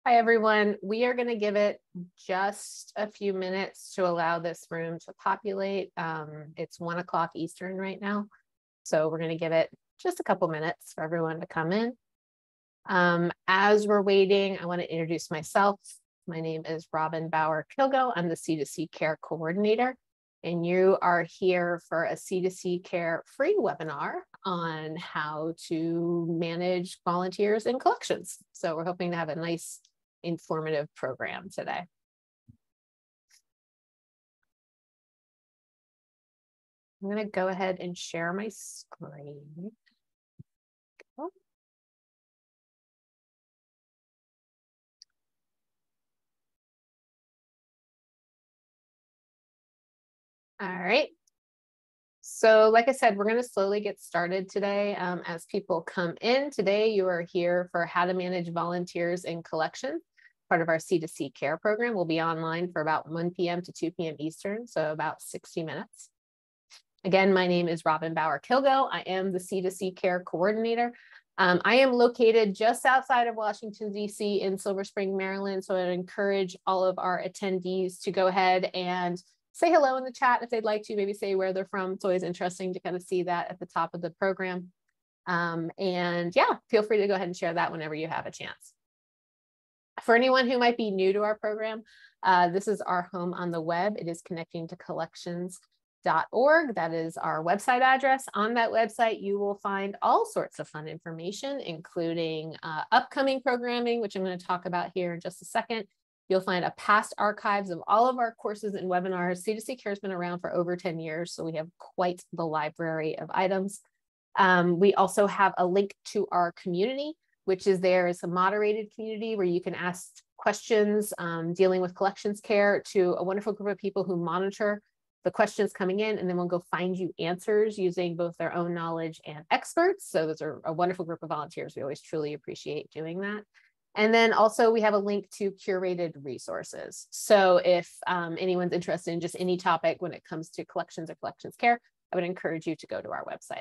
Hi, everyone. We are going to give it just a few minutes to allow this room to populate. It's 1 o'clock Eastern right now, so we're going to give it just a couple minutes for everyone to come in. As we're waiting, I want to introduce myself. My name is Robin Bauer-Kilgo. I'm the C2C Care Coordinator, and you are here for a C2C Care free webinar on how to manage volunteers in collections. So we're hoping to have a nice, informative program today. I'm going to go ahead and share my screen. Oh. All right. So like I said, we're going to slowly get started today. As people come in today, you are here for how to manage volunteers in collections. Part of our C2C Care program will be online for about 1 p.m. to 2 p.m. Eastern, so about 60 minutes. Again, my name is Robin Bauer-Kilgo. I am the C2C Care Coordinator. I am located just outside of Washington, D.C. in Silver Spring, Maryland. So I'd encourage all of our attendees to go ahead and say hello in the chat if they'd like to, maybe say where they're from. It's always interesting to kind of see that at the top of the program. And yeah, feel free to go ahead and share that whenever you have a chance. For anyone who might be new to our program, this is our home on the web. It is connecting to collections.org. That is our website address. On that website, you will find all sorts of fun information, including upcoming programming, which I'm going to talk about here in just a second. You'll find a past archives of all of our courses and webinars. C2C Care has been around for over 10 years, so we have quite the library of items. We also have a link to our community, which is there is a moderated community where you can ask questions dealing with collections care to a wonderful group of people who monitor the questions coming in, and then we'll go find you answers using both their own knowledge and experts. So those are a wonderful group of volunteers. We always truly appreciate doing that. And then also we have a link to curated resources. So if anyone's interested in just any topic when it comes to collections or collections care, I would encourage you to go to our website.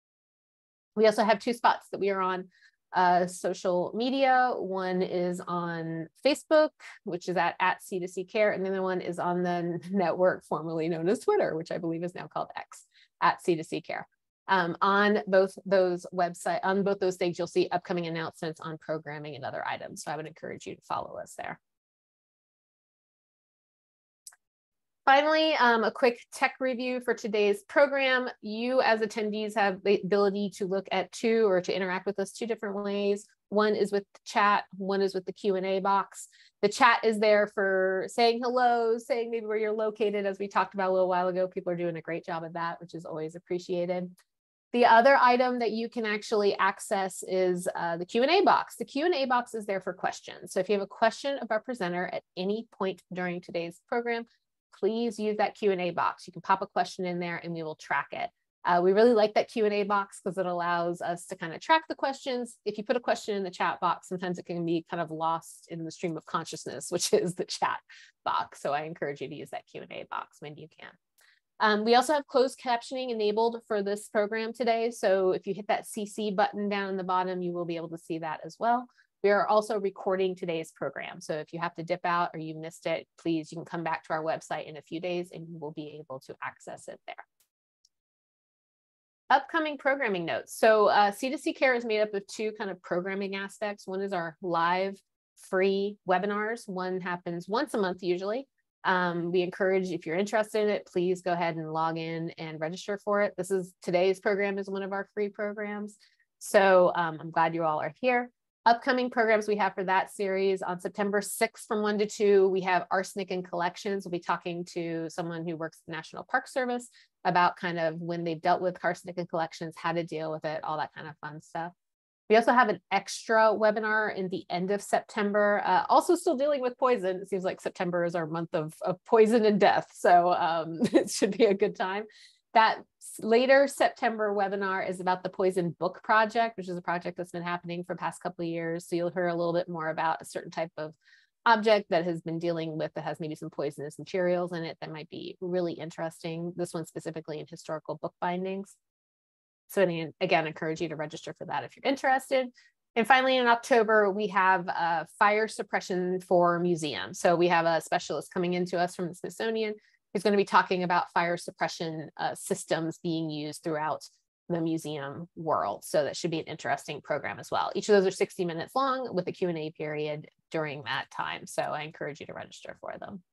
We also have 2 spots that we are on social media. One is on Facebook, which is at C2C Care, and the other one is on the network formerly known as Twitter, which I believe is now called X, at C2C Care. On both those things, you'll see upcoming announcements on programming and other items. So I would encourage you to follow us there. Finally, a quick tech review for today's program. You as attendees have the ability to look at 2 or to interact with us 2 different ways. One is with the chat, one is with the Q&A box. The chat is there for saying hello, saying maybe where you're located, as we talked about a little while ago. People are doing a great job of that, which is always appreciated. The other item that you can actually access is the Q&A box. The Q&A box is there for questions. So if you have a question of our presenter at any point during today's program, please use that Q&A box. You can pop a question in there and we will track it. We really like that Q&A box because it allows us to kind of track the questions. If you put a question in the chat box, sometimes it can be kind of lost in the stream of consciousness, which is the chat box. So I encourage you to use that Q&A box when you can. We also have closed captioning enabled for this program today. So if you hit that CC button down in the bottom, you will be able to see that as well. We are also recording today's program. So if you have to dip out or you missed it, please, you can come back to our website in a few days and you will be able to access it there. Upcoming programming notes. So C2C Care is made up of 2 kind of programming aspects. One is our live free webinars. One happens once a month usually. We encourage, if you're interested in it, please go ahead and log in and register for it. Today's program is one of our free programs. So I'm glad you all are here. Upcoming programs we have for that series on September 6th from 1 to 2, we have arsenic and collections. We'll be talking to someone who works at the National Park Service about kind of when they've dealt with arsenic and collections, how to deal with it, all that kind of fun stuff. We also have an extra webinar in the end of September, also still dealing with poison. It seems like September is our month of poison and death. So it should be a good time. That later September webinar is about the Poison Book Project, which is a project that's been happening for the past couple of years. So you'll hear a little bit more about a certain type of object that has been dealing with that has maybe some poisonous materials in it that might be really interesting. This one specifically in historical book bindings. So again, encourage you to register for that if you're interested. And finally, in October, we have fire suppression for museums. So we have a specialist coming into us from the Smithsonian who's going to be talking about fire suppression systems being used throughout the museum world. So that should be an interesting program as well. Each of those are 60 minutes long with a Q&A period during that time. So I encourage you to register for them.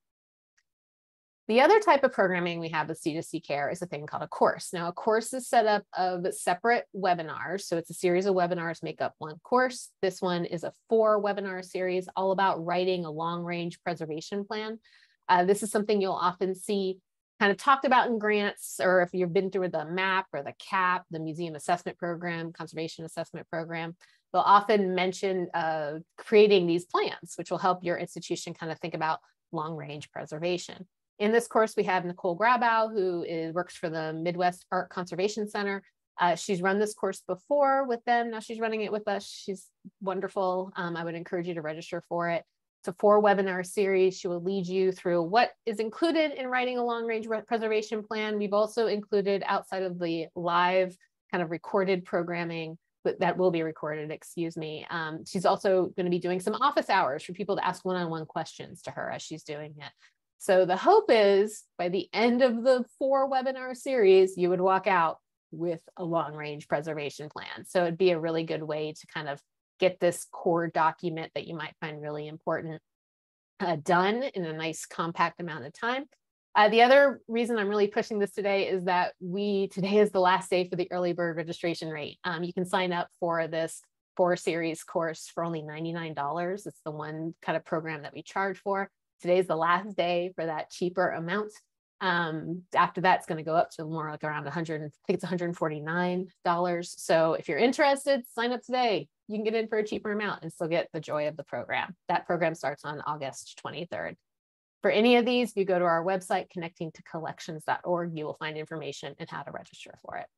The other type of programming we have with C2C Care is a thing called a course. Now, a course is set up of separate webinars. So it's a series of webinars make up one course. This one is a 4-webinar series all about writing a long-range preservation plan. This is something you'll often see kind of talked about in grants, or if you've been through the MAP or the CAP, the Museum Assessment Program, Conservation Assessment Program, they'll often mention creating these plans, which will help your institution kind of think about long-range preservation. In this course, we have Nicole Grabow, who works for the Midwest Art Conservation Center. She's run this course before with them. Now she's running it with us. She's wonderful. I would encourage you to register for it. It's a 4-webinar series. She will lead you through what is included in writing a long-range preservation plan. We've also included, outside of the live kind of recorded programming, but that will be recorded, excuse me. She's also going to be doing some office hours for people to ask one-on-one questions to her as she's doing it. So the hope is by the end of the 4-webinar series, you would walk out with a long-range preservation plan. So it'd be a really good way to kind of get this core document that you might find really important done in a nice compact amount of time. The other reason I'm really pushing this today is that today is the last day for the early bird registration rate. You can sign up for this 4-series course for only $99. It's the one kind of program that we charge for. Today's the last day for that cheaper amount. After that, it's going to go up to more like around 100, I think it's $149. So if you're interested, sign up today. You can get in for a cheaper amount and still get the joy of the program. That program starts on August 23rd. For any of these, if you go to our website, connectingtocollections.org, you will find information and how to register for it.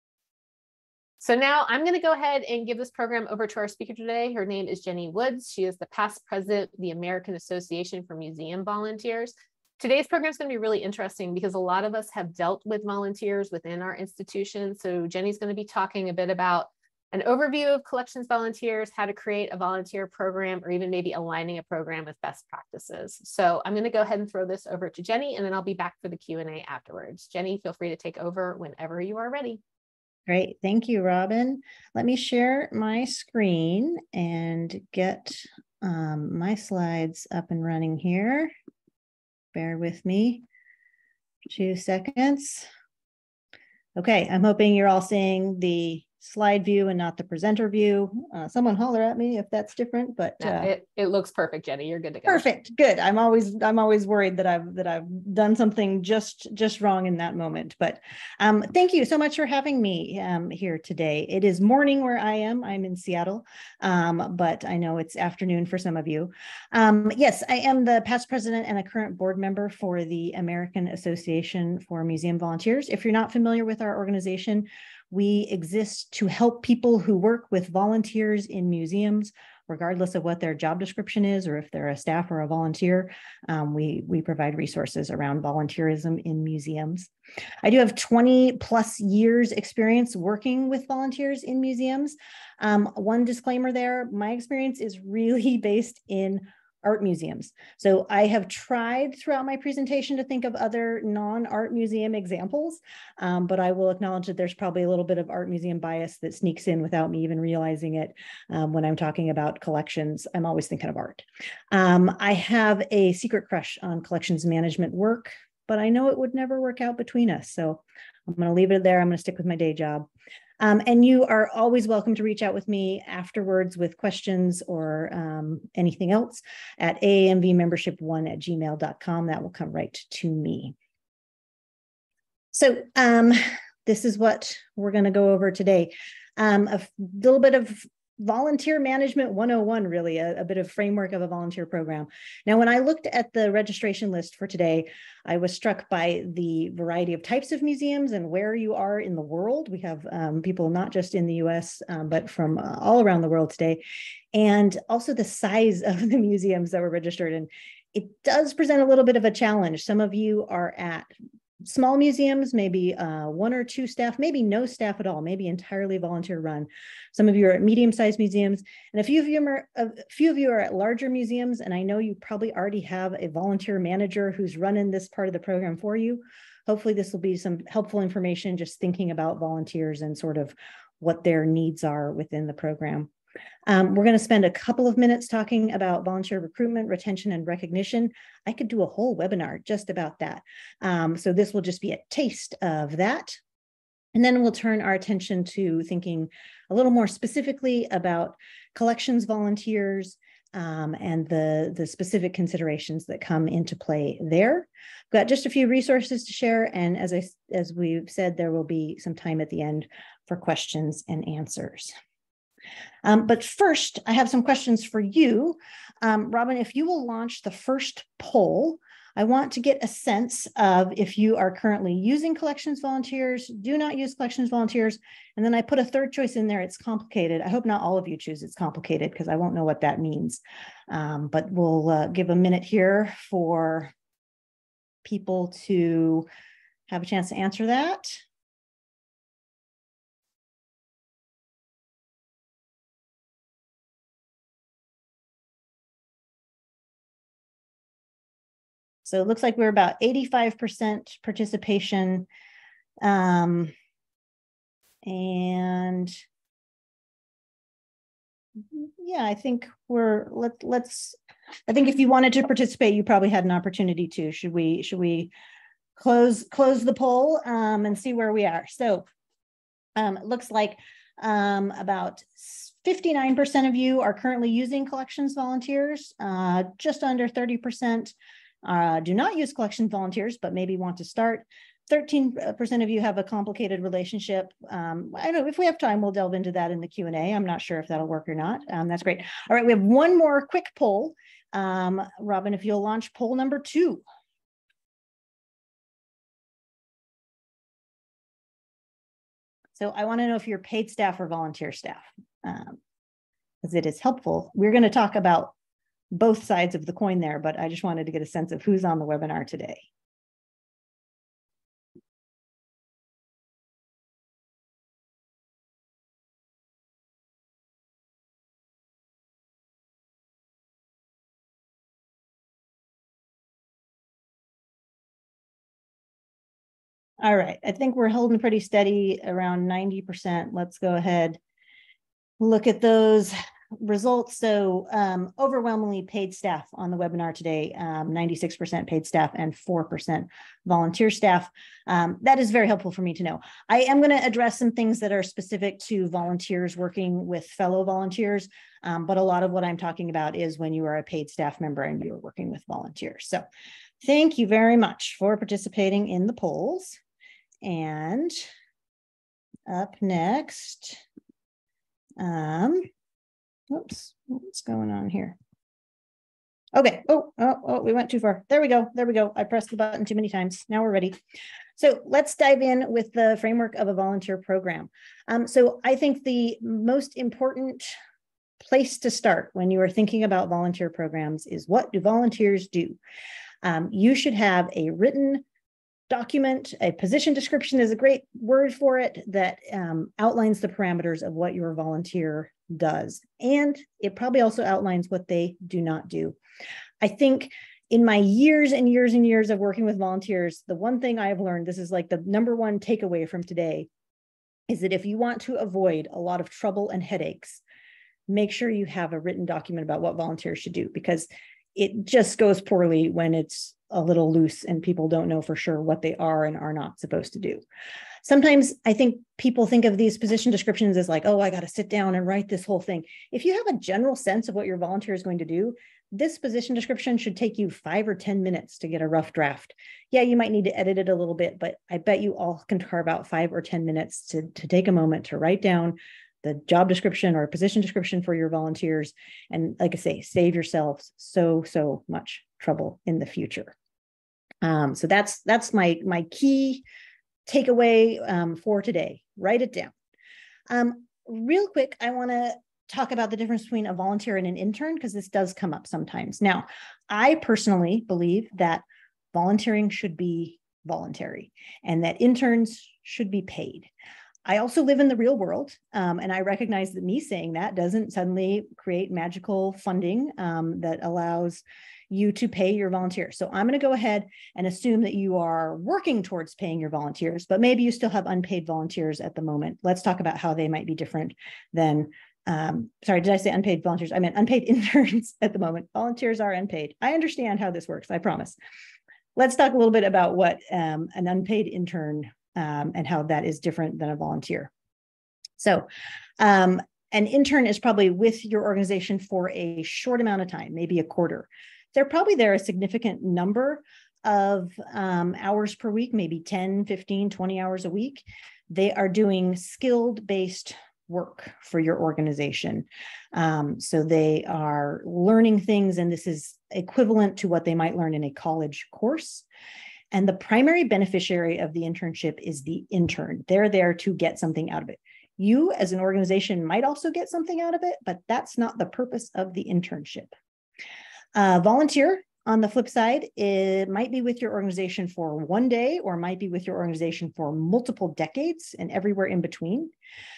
So now I'm going to go ahead and give this program over to our speaker today. Her name is Jenny Woods. She is the past president of the American Association for Museum Volunteers. Today's program is going to be really interesting because a lot of us have dealt with volunteers within our institution. So Jenny's going to be talking a bit about an overview of collections volunteers, how to create a volunteer program, or even maybe aligning a program with best practices. So I'm going to go ahead and throw this over to Jenny, and then I'll be back for the Q&A afterwards. Jenny, feel free to take over whenever you are ready. Great. Thank you, Robin. Let me share my screen and get my slides up and running here. Bear with me 2 seconds. Okay, I'm hoping you're all seeing the slide view and not the presenter view. Someone holler at me if that's different, but it looks perfect, Jenny. You're good to go. Perfect. Good. I'm always worried that I've done something just wrong in that moment. But thank you so much for having me here today. It is morning where I am. I'm in Seattle, but I know it's afternoon for some of you. Yes, I am the past president and a current board member for the American Association for Museum Volunteers. If you're not familiar with our organization, we exist to help people who work with volunteers in museums, regardless of what their job description is, or if they're a staff or a volunteer. We provide resources around volunteerism in museums. I do have 20 plus years experience working with volunteers in museums. One disclaimer there, my experience is really based in art museums. So I have tried throughout my presentation to think of other non-art museum examples, but I will acknowledge that there's probably a little bit of art museum bias that sneaks in without me even realizing it. When I'm talking about collections, I'm always thinking of art. I have a secret crush on collections management work, but I know it would never work out between us. So I'm going to leave it there. I'm going to stick with my day job. And you are always welcome to reach out with me afterwards with questions or anything else at aamvmembership1@gmail.com. That will come right to me. So this is what we're going to go over today. A little bit of volunteer management 101, really, a bit of framework of a volunteer program. Now, when I looked at the registration list for today, I was struck by the variety of types of museums and where you are in the world. We have people not just in the US, but from all around the world today, and also the size of the museums that were registered. And it does present a little bit of a challenge. Some of you are at small museums, maybe 1 or 2 staff, maybe no staff at all, maybe entirely volunteer run. Some of you are at medium-sized museums, and a few of you are at larger museums, and I know you probably already have a volunteer manager who's running this part of the program for you. Hopefully this will be some helpful information just thinking about volunteers and sort of what their needs are within the program. We're going to spend a couple of minutes talking about volunteer recruitment, retention, and recognition. I could do a whole webinar just about that. So this will just be a taste of that. And then we'll turn our attention to thinking a little more specifically about collections volunteers and the specific considerations that come into play there. We've got just a few resources to share. And as we've said, there will be some time at the end for questions and answers. But first, I have some questions for you. Robin, if you will launch the first poll, I want to get a sense of if you are currently using collections volunteers, do not use collections volunteers, and then I put a third choice in there. It's complicated. I hope not all of you choose it's complicated because I won't know what that means. But we'll give a minute here for people to have a chance to answer that. So it looks like we're about 85% participation. And yeah, I think I think if you wanted to participate, you probably had an opportunity to. Should we close the poll and see where we are? So it looks like about 59% of you are currently using collections volunteers, just under 30% do not use collection volunteers, but maybe want to start. 13% of you have a complicated relationship. I don't know, if we have time, we'll delve into that in the Q&A. I'm not sure if that'll work or not. That's great. All right, we have one more quick poll. Robin, if you'll launch poll number 2. So I want to know if you're paid staff or volunteer staff, because it is helpful. We're going to talk about both sides of the coin there, but I just wanted to get a sense of who's on the webinar today. All right, I think we're holding pretty steady around 90%. Let's go ahead, look at those results. So overwhelmingly paid staff on the webinar today, 96% paid staff and 4% volunteer staff. That is very helpful for me to know. I am going to address some things that are specific to volunteers working with fellow volunteers, but a lot of what I'm talking about is when you are a paid staff member and you're working with volunteers. So thank you very much for participating in the polls. And up next, whoops, what's going on here? Okay. Oh, we went too far. There we go. I pressed the button too many times. Now we're ready. So let's dive in with the framework of a volunteer program. So I think the most important place to start when you are thinking about volunteer programs is, what do volunteers do? You should have a written document. A position description is a great word for it, that outlines the parameters of what your volunteer does. And it probably also outlines what they do not do. I think in my years and years and years of working with volunteers, the one thing I've learned, this is like the number one takeaway from today, is that if you want to avoid a lot of trouble and headaches, make sure you have a written document about what volunteers should do, because it just goes poorly when it's a little loose and people don't know for sure what they are and are not supposed to do. Sometimes I think people think of these position descriptions as like, oh, I got to sit down and write this whole thing. If you have a general sense of what your volunteer is going to do, this position description should take you 5 or 10 minutes to get a rough draft. Yeah, you might need to edit it a little bit, but I bet you all can carve out 5 or 10 minutes to take a moment to write down the job description or position description for your volunteers. And like I say, save yourselves so much trouble in the future. So that's my key takeaway for today. Write it down. Real quick, I want to talk about the difference between a volunteer and an intern, because this does come up sometimes. Now, I personally believe that volunteering should be voluntary, and that interns should be paid. I also live in the real world, and I recognize that me saying that doesn't suddenly create magical funding that allows you to pay your volunteers. So I'm going to go ahead and assume that you are working towards paying your volunteers, but maybe you still have unpaid volunteers at the moment. Let's talk about how they might be different than, sorry, did I say unpaid volunteers? I meant unpaid interns at the moment. Volunteers are unpaid. I understand how this works, I promise. Let's talk a little bit about what an unpaid intern and how that is different than a volunteer. So an intern is probably with your organization for a short amount of time, maybe a quarter. They're probably there a significant number of hours per week, maybe 10, 15, 20 hours a week. They are doing skilled-based work for your organization. So they are learning things, and this is equivalent to what they might learn in a college course. And the primary beneficiary of the internship is the intern. They're there to get something out of it. You as an organization might also get something out of it, but that's not the purpose of the internship. Volunteer, on the flip side, it might be with your organization for one day or might be with your organization for multiple decades and everywhere in between.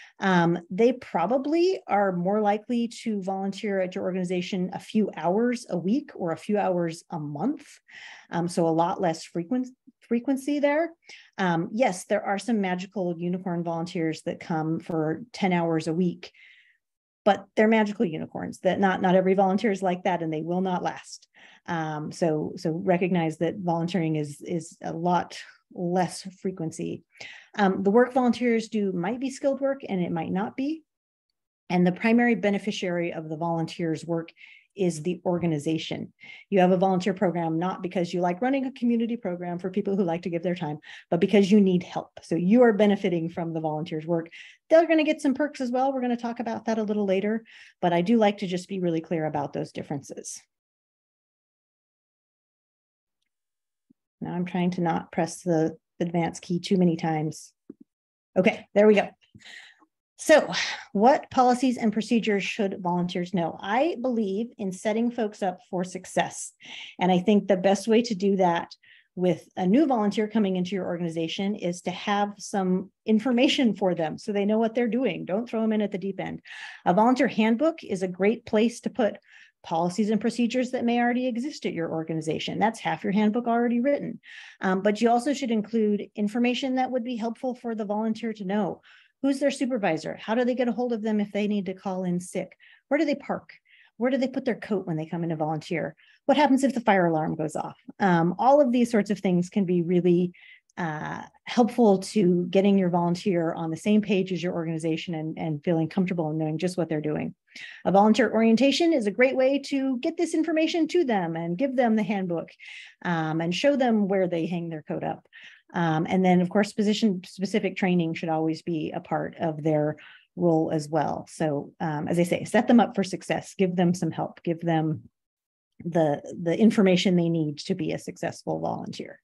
They probably are more likely to volunteer at your organization a few hours a week or a few hours a month. So a lot less frequency there. Yes, there are some magical unicorn volunteers that come for 10 hours a week, but they're magical unicorns. That not every volunteer is like that, and they will not last. So recognize that volunteering is a lot less frequency. The work volunteers do might be skilled work, and it might not be. And the primary beneficiary of the volunteers' work is the organization. You have a volunteer program not because you like running a community program for people who like to give their time, but because you need help. So you are benefiting from the volunteers' work. They're going to get some perks as well. We're going to talk about that a little later, but I do like to just be really clear about those differences. Now I'm trying to not press the advance key too many times. Okay, there we go. So what policies and procedures should volunteers know? I believe in setting folks up for success. And I think the best way to do that with a new volunteer coming into your organization is to have some information for them so they know what they're doing. Don't throw them in at the deep end. A volunteer handbook is a great place to put policies and procedures that may already exist at your organization. That's half your handbook already written. But you also should include information that would be helpful for the volunteer to know. Who's their supervisor? How do they get a hold of them if they need to call in sick? Where do they park? Where do they put their coat when they come in to volunteer? What happens if the fire alarm goes off? All of these sorts of things can be really helpful to getting your volunteer on the same page as your organization and feeling comfortable and knowing just what they're doing. A volunteer orientation is a great way to get this information to them and give them the handbook and show them where they hang their coat up. And then, of course, position-specific training should always be a part of their role as well. So, as I say, set them up for success, give them some help, give them the information they need to be a successful volunteer.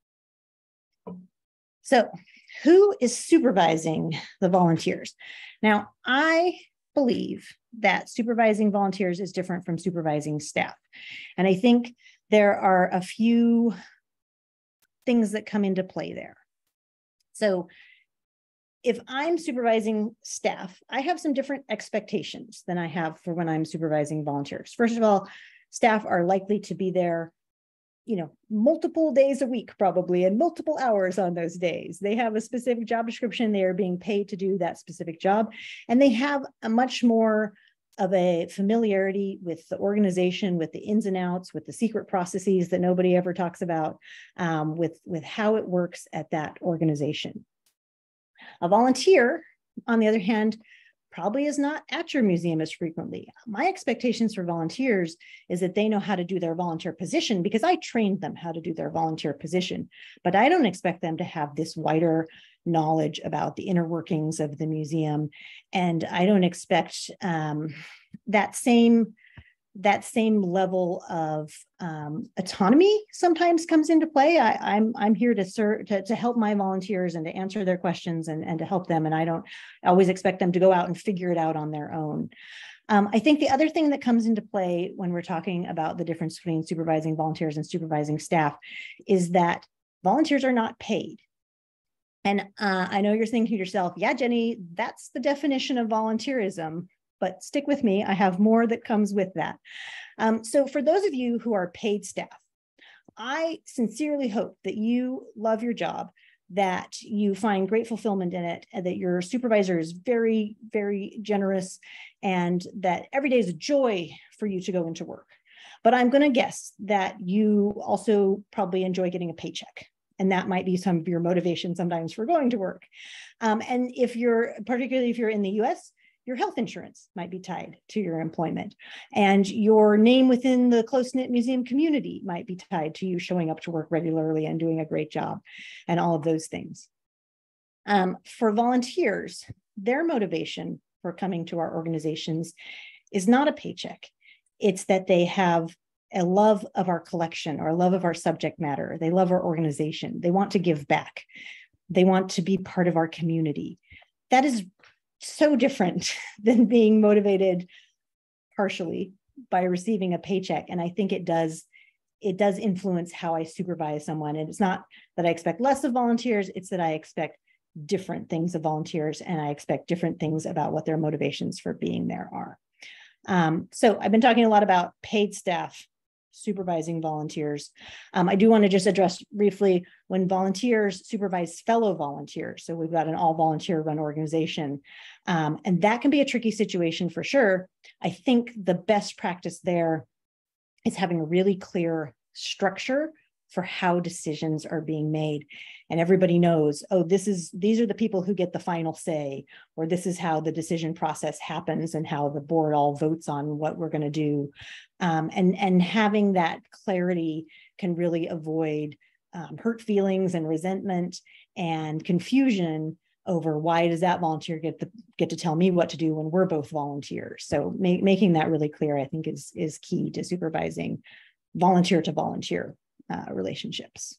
So, who is supervising the volunteers? Now, I believe that supervising volunteers is different from supervising staff. And I think there are a few things that come into play there. So if I'm supervising staff, I have some different expectations than I have for when I'm supervising volunteers. First of all, staff are likely to be there, multiple days a week, probably, and multiple hours on those days. They have a specific job description. They are being paid to do that specific job. And they have a much more of a familiarity with the organization, with the ins and outs, with the secret processes that nobody ever talks about, with how it works at that organization. A volunteer, on the other hand, probably is not at your museum as frequently. My expectations for volunteers is that they know how to do their volunteer position because I trained them how to do their volunteer position, but I don't expect them to have this wider knowledge about the inner workings of the museum. And I don't expect that same level of autonomy sometimes comes into play. I'm here to help my volunteers and to answer their questions and to help them. And I don't always expect them to go out and figure it out on their own. I think the other thing that comes into play when we're talking about the difference between supervising volunteers and supervising staff is that volunteers are not paid. And I know you're thinking to yourself, yeah, Jenny, that's the definition of volunteerism, but stick with me. I have more that comes with that. So for those of you who are paid staff, I sincerely hope that you love your job, that you find great fulfillment in it, and that your supervisor is very, very generous, and that every day is a joy for you to go into work. But I'm going to guess that you also probably enjoy getting a paycheck. And that might be some of your motivation sometimes for going to work. And particularly if you're in the US, your health insurance might be tied to your employment. And your name within the close-knit museum community might be tied to you showing up to work regularly and doing a great job, and all of those things. For volunteers, their motivation for coming to our organizations is not a paycheck. It's that they have a love of our collection or a love of our subject matter. They love our organization. They want to give back. They want to be part of our community. That is so different than being motivated partially by receiving a paycheck. And I think it does influence how I supervise someone. And it's not that I expect less of volunteers, it's that I expect different things of volunteers, and I expect different things about what their motivations for being there are. So I've been talking a lot about paid staff supervising volunteers. I do want to just address briefly when volunteers supervise fellow volunteers. So we've got an all volunteer run organization, and that can be a tricky situation for sure. I think the best practice there is having a really clear structure for how decisions are being made. And everybody knows, oh, these are the people who get the final say, or this is how the decision process happens and how the board all votes on what we're going to do. And having that clarity can really avoid hurt feelings and resentment and confusion over why does that volunteer get to tell me what to do when we're both volunteers. So making that really clear, I think, is key to supervising volunteer to volunteer relationships.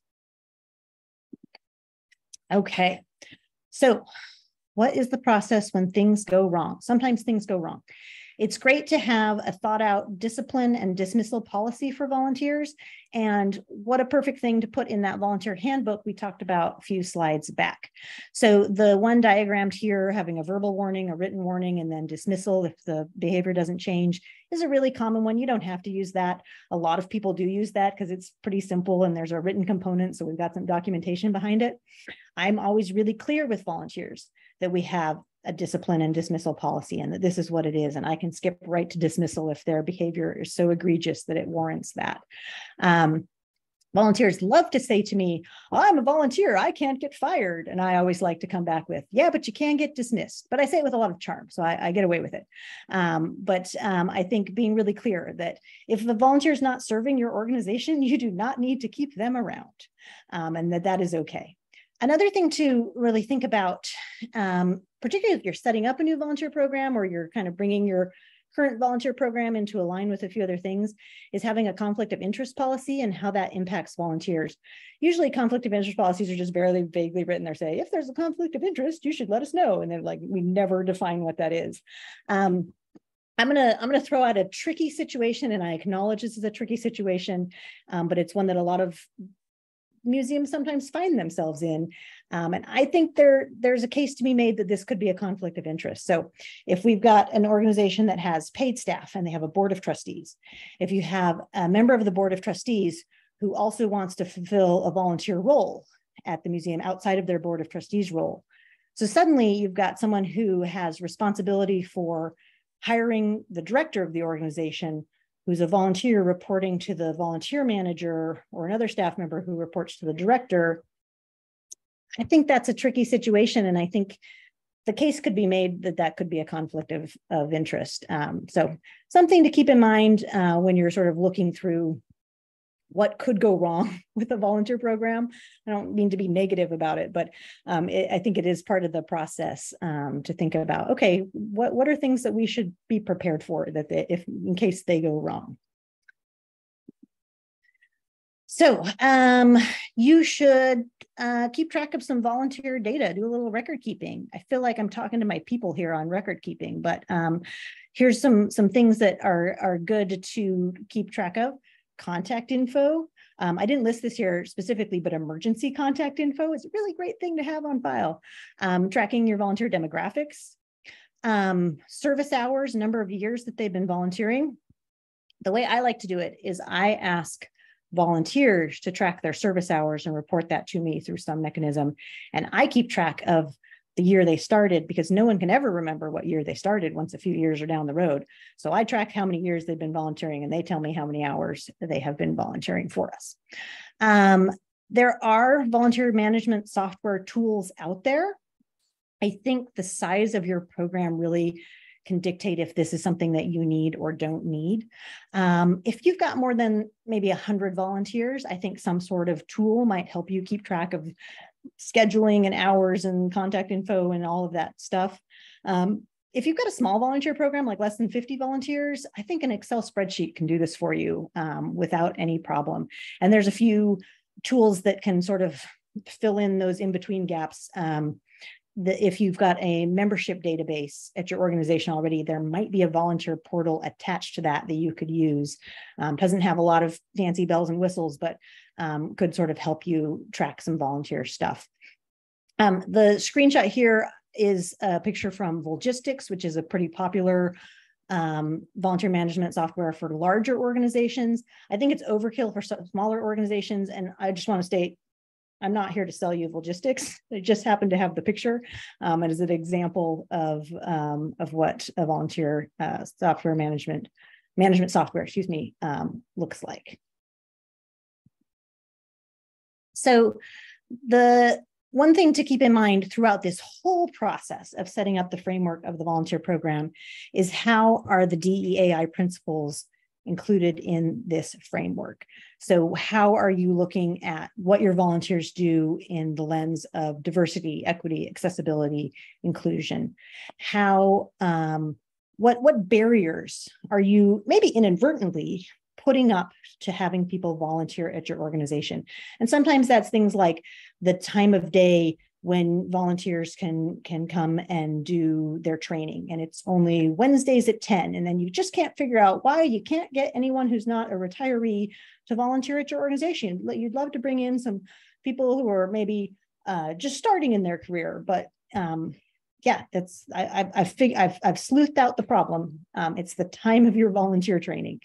Okay, so what is the process when things go wrong? Sometimes things go wrong. It's great to have a thought out discipline and dismissal policy for volunteers. And what a perfect thing to put in that volunteer handbook we talked about a few slides back. So the one diagrammed here, having a verbal warning, a written warning, and then dismissal if the behavior doesn't change, is a really common one. You don't have to use that. A lot of people do use that because it's pretty simple and there's a written component. So we've got some documentation behind it. I'm always really clear with volunteers that we have a discipline and dismissal policy and that this is what it is. And I can skip right to dismissal if their behavior is so egregious that it warrants that. Volunteers love to say to me, oh, I'm a volunteer, I can't get fired. And I always like to come back with, yeah, but you can get dismissed. But I say it with a lot of charm, so I get away with it. But I think being really clear that if the volunteer is not serving your organization, you do not need to keep them around, and that is okay. Another thing to really think about, particularly if you're setting up a new volunteer program or you're kind of bringing your current volunteer program into a line with a few other things, is having a conflict of interest policy and how that impacts volunteers. Usually conflict of interest policies are just very vaguely written. They say, if there's a conflict of interest, you should let us know. And they're like, we never define what that is. I'm gonna throw out a tricky situation, and I acknowledge this is a tricky situation, but it's one that a lot of museums sometimes find themselves in. And I think there's a case to be made that this could be a conflict of interest. So if we've got an organization that has paid staff and they have a board of trustees, if you have a member of the board of trustees who also wants to fulfill a volunteer role at the museum outside of their board of trustees role, so suddenly you've got someone who has responsibility for hiring the director of the organization, who's a volunteer reporting to the volunteer manager or another staff member who reports to the director. I think that's a tricky situation. And I think the case could be made that that could be a conflict of interest. So something to keep in mind when you're sort of looking through what could go wrong with a volunteer program. I don't mean to be negative about it, but I think it is part of the process to think about, okay, what are things that we should be prepared for that in case they go wrong. So you should keep track of some volunteer data, do a little record keeping. I feel like I'm talking to my people here on record keeping, but here's some things that are good to keep track of. Contact info. I didn't list this here specifically, but emergency contact info is a really great thing to have on file. Tracking your volunteer demographics, service hours, number of years that they've been volunteering. The way I like to do it is I ask volunteers to track their service hours and report that to me through some mechanism. And I keep track of the year they started, because no one can ever remember what year they started once a few years are down the road. So I track how many years they've been volunteering, and they tell me how many hours they have been volunteering for us. There are volunteer management software tools out there. I think the size of your program really can dictate if this is something that you need or don't need. If you've got more than maybe 100 volunteers, I think some sort of tool might help you keep track of scheduling and hours and contact info and all of that stuff. If you've got a small volunteer program, like less than 50 volunteers, I think an Excel spreadsheet can do this for you without any problem. And there's a few tools that can sort of fill in those in-between gaps. If you've got a membership database at your organization already, there might be a volunteer portal attached to that you could use. Doesn't have a lot of fancy bells and whistles, but could sort of help you track some volunteer stuff. The screenshot here is a picture from Volgistics, which is a pretty popular volunteer management software for larger organizations. I think it's overkill for smaller organizations. And I just want to state, I'm not here to sell you Volgistics. I just happen to have the picture as an example of what a volunteer software management software, looks like. So the one thing to keep in mind throughout this whole process of setting up the framework of the volunteer program is how are the DEAI principles included in this framework. So how are you looking at what your volunteers do in the lens of diversity, equity, accessibility, inclusion? How, what barriers are you maybe inadvertently putting up to having people volunteer at your organization? And sometimes that's things like the time of day when volunteers can come and do their training, and it's only Wednesdays at 10, and then you just can't figure out why you can't get anyone who's not a retiree to volunteer at your organization. You'd love to bring in some people who are maybe just starting in their career, but yeah, that's I've sleuthed out the problem. It's the time of your volunteer training.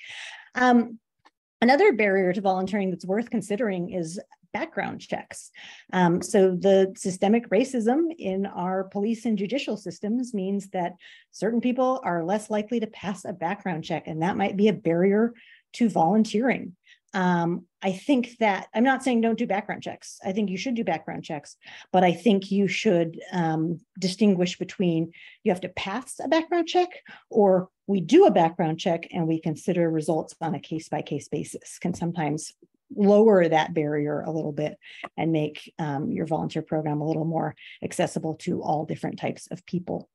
Another barrier to volunteering that's worth considering is background checks. So the systemic racism in our police and judicial systems means that certain people are less likely to pass a background check, and that might be a barrier to volunteering. I think that, I'm not saying don't do background checks. I think you should do background checks, but I think you should distinguish between you have to pass a background check, or we do a background check and we consider results on a case-by-case basis. Can sometimes lower that barrier a little bit and make your volunteer program a little more accessible to all different types of people.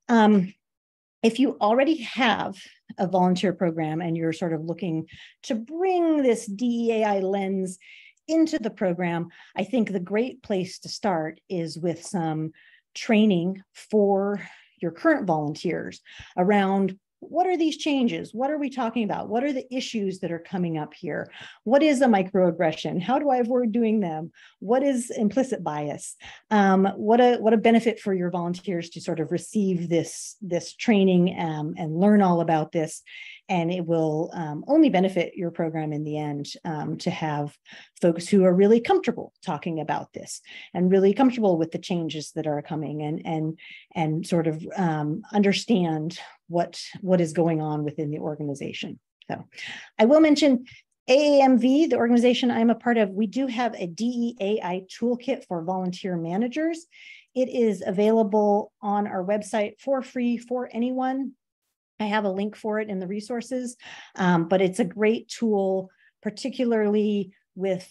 If you already have a volunteer program and you're sort of looking to bring this DEAI lens into the program, I think the great place to start is with some training for your current volunteers around what are these changes? What are we talking about? What are the issues that are coming up here? What is a microaggression? How do I avoid doing them? What is implicit bias? What a benefit for your volunteers to sort of receive this training and learn all about this. And it will only benefit your program in the end to have folks who are really comfortable talking about this and really comfortable with the changes that are coming and sort of understand what is going on within the organization. So I will mention AAMV, the organization I'm a part of, we do have a DEAI toolkit for volunteer managers. It is available on our website for free for anyone. I have a link for it in the resources, but it's a great tool, particularly with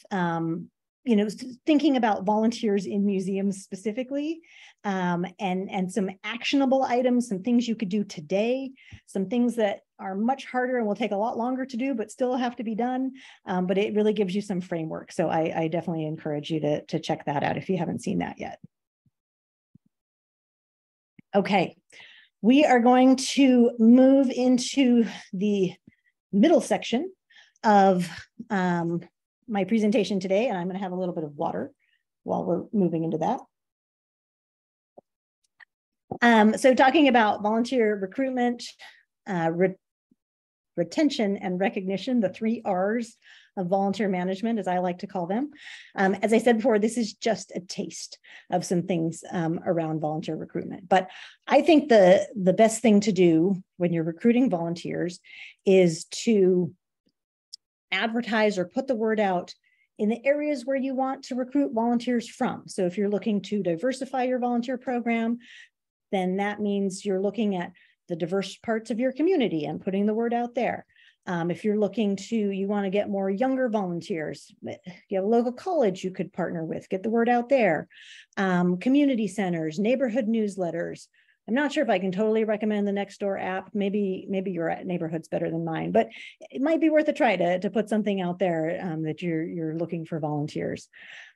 thinking about volunteers in museums specifically, and some actionable items, some things you could do today, some things that are much harder and will take a lot longer to do, but still have to be done. But it really gives you some framework. So I definitely encourage you to check that out if you haven't seen that yet. Okay. We are going to move into the middle section of my presentation today, and I'm going to have a little bit of water while we're moving into that. So talking about volunteer recruitment, retention, and recognition, the 3 R's of volunteer management, as I like to call them. As I said before, this is just a taste of some things around volunteer recruitment. But I think the best thing to do when you're recruiting volunteers is to advertise or put the word out in the areas where you want to recruit volunteers from. So if you're looking to diversify your volunteer program, then that means you're looking at the diverse parts of your community and putting the word out there. If you're looking you want to get more younger volunteers, you have a local college you could partner with, get the word out there. Community centers, neighborhood newsletters. I'm not sure if I can totally recommend the Nextdoor app. Maybe your neighborhood's better than mine, but it might be worth a try to put something out there that you're looking for volunteers.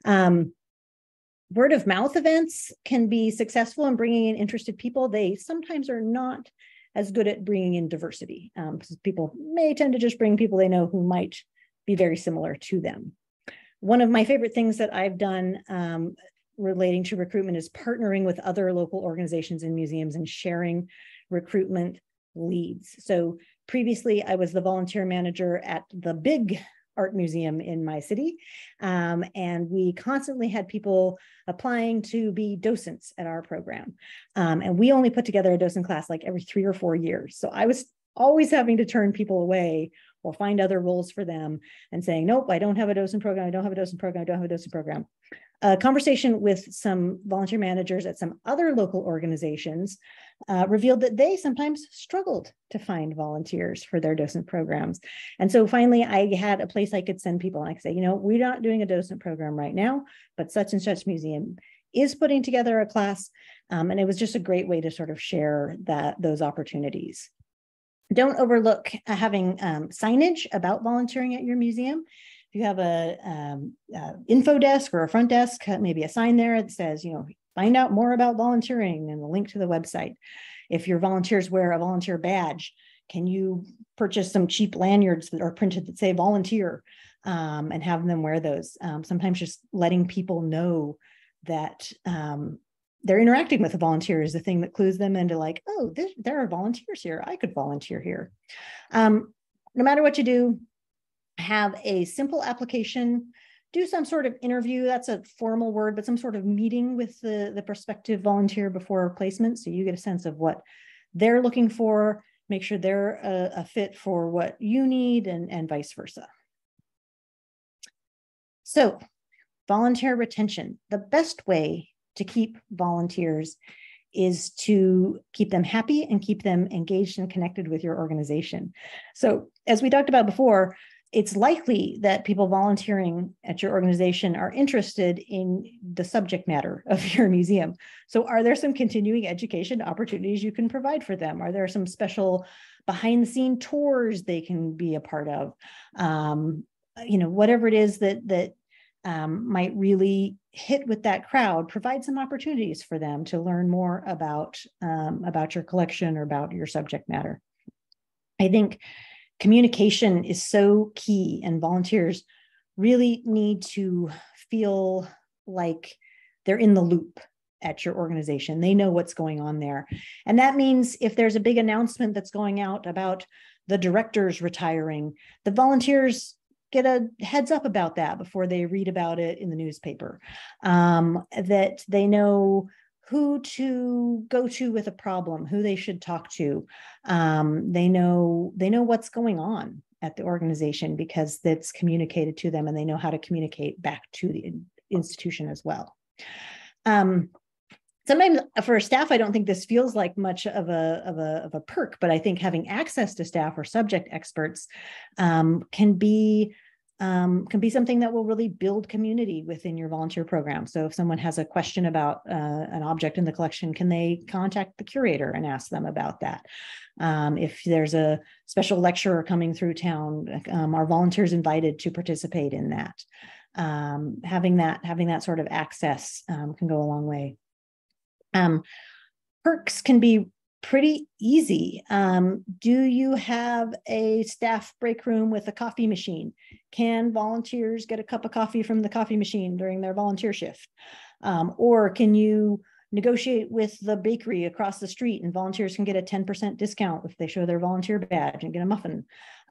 Word of mouth events can be successful in bringing in interested people. They sometimes are not as good at bringing in diversity. People may tend to just bring people they know who might be very similar to them. One of my favorite things that I've done relating to recruitment is partnering with other local organizations and museums and sharing recruitment leads. So previously I was the volunteer manager at the big art museum in my city. And we constantly had people applying to be docents at our program. And we only put together a docent class like every 3 or 4 years. So I was always having to turn people away or find other roles for them and saying, nope, I don't have a docent program. I don't have a docent program. I don't have a docent program. A conversation with some volunteer managers at some other local organizations revealed that they sometimes struggled to find volunteers for their docent programs. And so finally, I had a place I could send people and I could say, we're not doing a docent program right now, but such and such museum is putting together a class. And it was just a great way to sort of share those opportunities. Don't overlook having signage about volunteering at your museum. If you have a info desk or a front desk, maybe a sign there that says, find out more about volunteering and a link to the website. If your volunteers wear a volunteer badge, can you purchase some cheap lanyards that are printed that say volunteer and have them wear those? Sometimes just letting people know that they're interacting with a volunteer is the thing that clues them into like, oh, there are volunteers here. I could volunteer here. No matter what you do, have a simple application, do some sort of interview. That's a formal word, but some sort of meeting with the prospective volunteer before placement. So you get a sense of what they're looking for, make sure they're a fit for what you need and vice versa. So volunteer retention, the best way to keep volunteers is to keep them happy and keep them engaged and connected with your organization. So as we talked about before, it's likely that people volunteering at your organization are interested in the subject matter of your museum. So are there some continuing education opportunities you can provide for them? Are there some special behind the scene tours they can be a part of? Whatever it is that might really hit with that crowd, provide some opportunities for them to learn more about your collection or about your subject matter. I think communication is so key, and volunteers really need to feel like they're in the loop at your organization. They know what's going on there. And that means if there's a big announcement that's going out about the directors retiring, the volunteers get a heads up about that before they read about it in the newspaper, that they know who to go to with a problem, who they should talk to. They know what's going on at the organization because that's communicated to them, and they know how to communicate back to the institution as well. Sometimes for staff, I don't think this feels like much of a perk, but I think having access to staff or subject experts can be something that will really build community within your volunteer program. So if someone has a question about an object in the collection, can they contact the curator and ask them about that? If there's a special lecturer coming through town, are volunteers invited to participate in that? Having that sort of access can go a long way. Perks can be pretty easy. Do you have a staff break room with a coffee machine? Can volunteers get a cup of coffee from the coffee machine during their volunteer shift? Or can you negotiate with the bakery across the street and volunteers can get a 10% discount if they show their volunteer badge and get a muffin?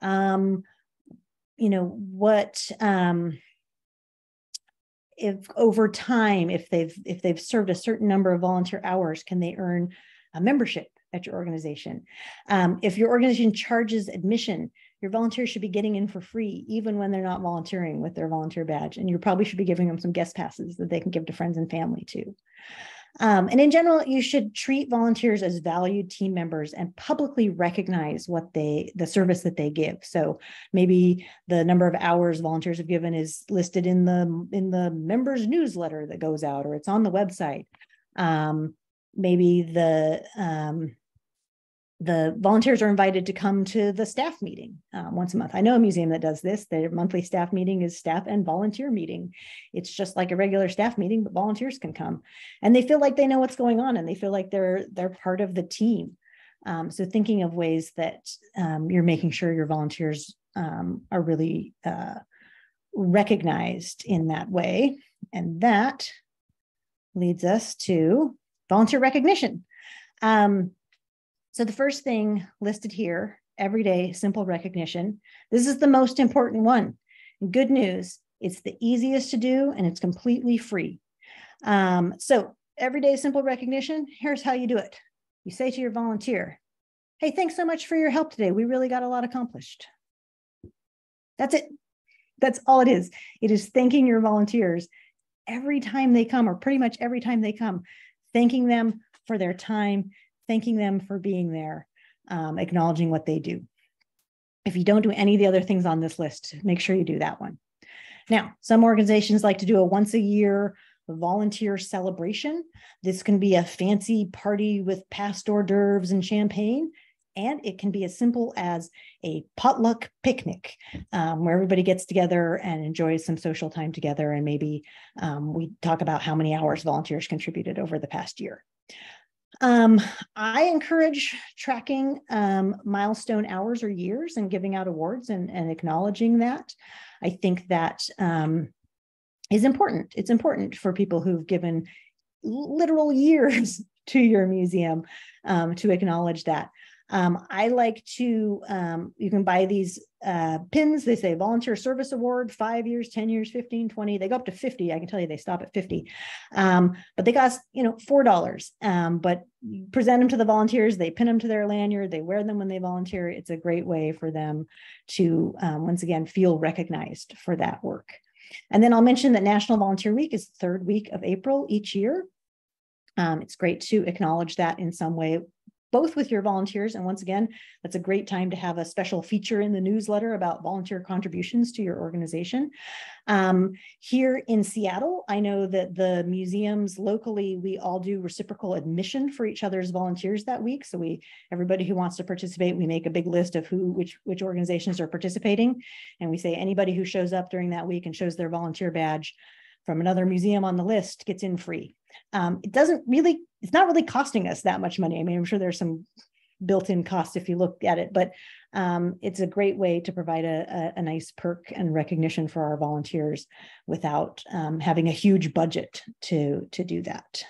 If over time, if they've served a certain number of volunteer hours, can they earn a membership at your organization? If your organization charges admission, your volunteers should be getting in for free, even when they're not volunteering with their volunteer badge. And you probably should be giving them some guest passes that they can give to friends and family too. And in general, you should treat volunteers as valued team members and publicly recognize the service that they give. So maybe the number of hours volunteers have given is listed in the members newsletter that goes out, or it's on the website. Maybe the volunteers are invited to come to the staff meeting once a month. I know a museum that does this. Their monthly staff meeting is staff and volunteer meeting. It's just like a regular staff meeting, but volunteers can come. And they feel like they know what's going on and they feel like they're part of the team. So thinking of ways that you're making sure your volunteers are really recognized in that way. And that leads us to volunteer recognition. So the first thing listed here, everyday simple recognition. This is the most important one. Good news, it's the easiest to do and it's completely free. So everyday simple recognition, here's how you do it. You say to your volunteer, hey, thanks so much for your help today. We really got a lot accomplished. That's it. That's all it is. It is thanking your volunteers every time they come, or pretty much every time they come, thanking them for their time, thanking them for being there, acknowledging what they do. If you don't do any of the other things on this list, make sure you do that one. Now, some organizations like to do a once a year volunteer celebration. This can be a fancy party with past hors d'oeuvres and champagne, and it can be as simple as a potluck picnic where everybody gets together and enjoys some social time together. And maybe we talk about how many hours volunteers contributed over the past year. I encourage tracking milestone hours or years and giving out awards and acknowledging that. I think that is important. It's important for people who've given literal years to your museum to acknowledge that. I like to, you can buy these pins. They say volunteer service award, 5 years, 10 years, 15, 20, they go up to 50. I can tell you they stop at 50. But they cost, $4. But you present them to the volunteers, they pin them to their lanyard, they wear them when they volunteer. It's a great way for them to, once again, feel recognized for that work. And then I'll mention that National Volunteer Week is the third week of April each year. It's great to acknowledge that in some way, both with your volunteers. And once again, that's a great time to have a special feature in the newsletter about volunteer contributions to your organization. Here in Seattle, I know that the museums locally, we all do reciprocal admission for each other's volunteers that week. So everybody who wants to participate, we make a big list of which organizations are participating. And we say anybody who shows up during that week and shows their volunteer badge from another museum on the list gets in free. It's not really costing us that much money. I mean, I'm sure there's some built-in costs if you look at it, but it's a great way to provide a nice perk and recognition for our volunteers without having a huge budget to do that.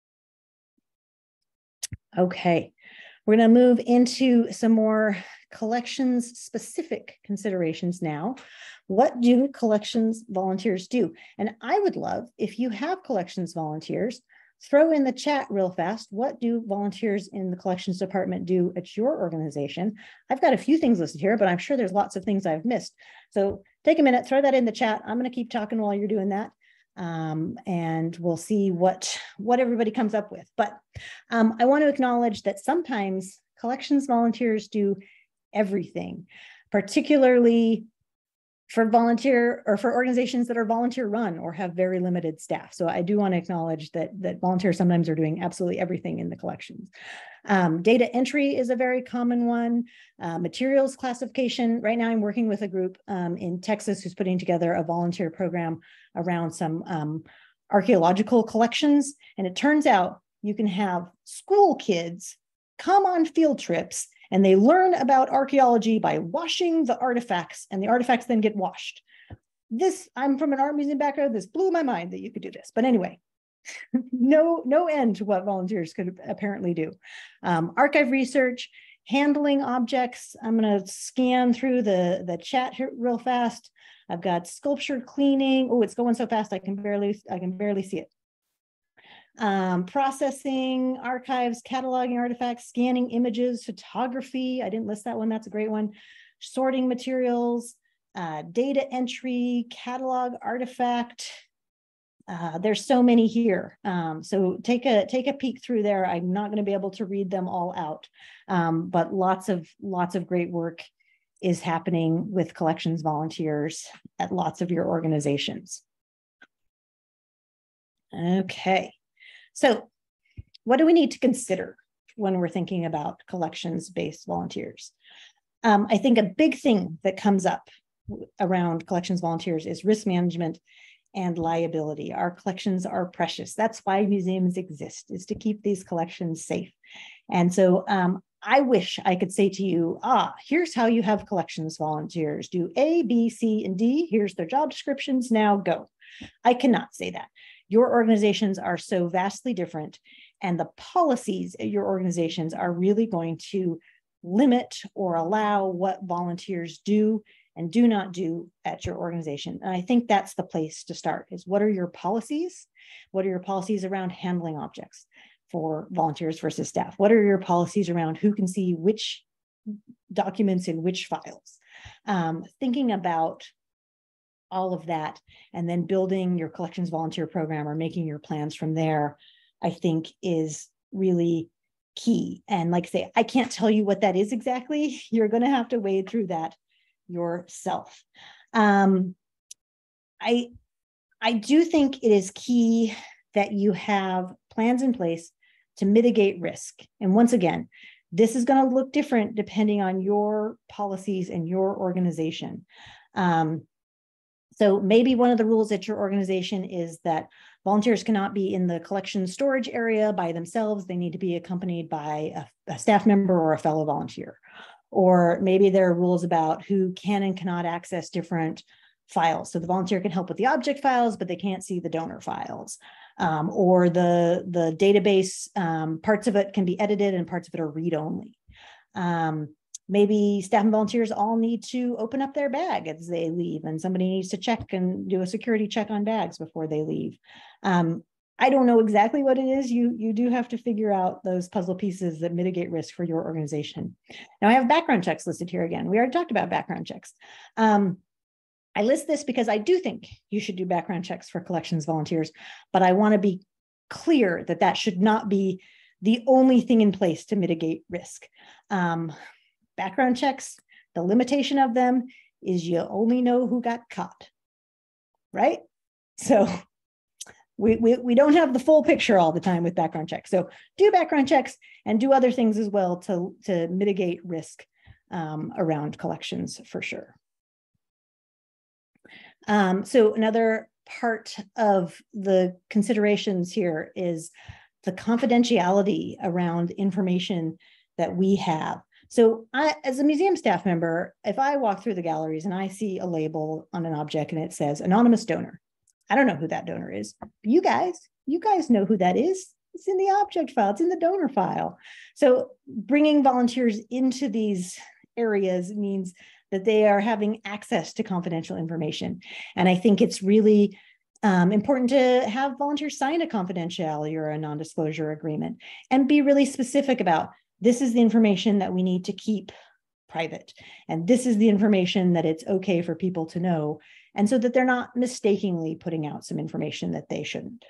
Okay, we're going to move into some more collections specific considerations now. What do collections volunteers do? And I would love, if you have collections volunteers, throw in the chat real fast. What do volunteers in the collections department do at your organization? I've got a few things listed here, but I'm sure there's lots of things I've missed. So take a minute, throw that in the chat. I'm going to keep talking while you're doing that. And we'll see what everybody comes up with. But I want to acknowledge that sometimes collections volunteers do everything, particularly for volunteer or for organizations that are volunteer run or have very limited staff. So I do want to acknowledge that volunteers sometimes are doing absolutely everything in the collections. Data entry is a very common one. Materials classification. Right now I'm working with a group in Texas who's putting together a volunteer program around some archaeological collections. And it turns out you can have school kids come on field trips and they learn about archaeology by washing the artifacts, and the artifacts then get washed. I'm from an art museum background. This blew my mind that you could do this. But anyway, no end to what volunteers could apparently do. Archive research, handling objects. I'm going to scan through the chat here real fast. I've got sculpture cleaning. Oh, it's going so fast I can barely see it. Processing, archives, cataloging artifacts, scanning images, photography. I didn't list that one. That's a great one. Sorting materials, data entry, catalog artifact. There's so many here. So take a peek through there. I'm not going to be able to read them all out, but lots of great work is happening with collections volunteers at lots of your organizations. Okay, so what do we need to consider when we're thinking about collections-based volunteers? I think a big thing that comes up around collections volunteers is risk management and liability. Our collections are precious. That's why museums exist, is to keep these collections safe. And so I wish I could say to you, here's how you have collections volunteers. Do A, B, C, and D. Here's their job descriptions. Now go. I cannot say that. Your organizations are so vastly different, and the policies at your organizations are really going to limit or allow what volunteers do and do not do at your organization. And I think that's the place to start, is what are your policies? What are your policies around handling objects for volunteers versus staff? What are your policies around who can see which documents in which files? Thinking about all of that and then building your collections volunteer program or making your plans from there, I think is really key. And like I say, I can't tell you what that is exactly. You're going to have to wade through that yourself. I do think it is key that you have plans in place to mitigate risk. And once again, this is going to look different depending on your policies and your organization. So maybe one of the rules at your organization is that volunteers cannot be in the collection storage area by themselves. They need to be accompanied by a staff member or a fellow volunteer. Or maybe there are rules about who can and cannot access different files. So the volunteer can help with the object files, but they can't see the donor files. Or the database, parts of it can be edited and parts of it are read-only. Maybe staff and volunteers all need to open up their bag as they leave, and somebody needs to check and do a security check on bags before they leave. I don't know exactly what it is. You do have to figure out those puzzle pieces that mitigate risk for your organization. Now I have background checks listed here again. We already talked about background checks. I list this because I do think you should do background checks for collections volunteers, but I want to be clear that that should not be the only thing in place to mitigate risk. Background checks, the limitation of them is you only know who got caught, right? So we don't have the full picture all the time with background checks. So do background checks and do other things as well to mitigate risk around collections for sure. So another part of the considerations here is the confidentiality around information that we have. So as a museum staff member, if I walk through the galleries and I see a label on an object and it says anonymous donor, I don't know who that donor is. You guys know who that is. It's in the object file, it's in the donor file. So bringing volunteers into these areas means that they are having access to confidential information. And I think it's really important to have volunteers sign a confidentiality or a non-disclosure agreement and be really specific about, this is the information that we need to keep private. And this is the information that it's okay for people to know. And so that they're not mistakenly putting out some information that they shouldn't.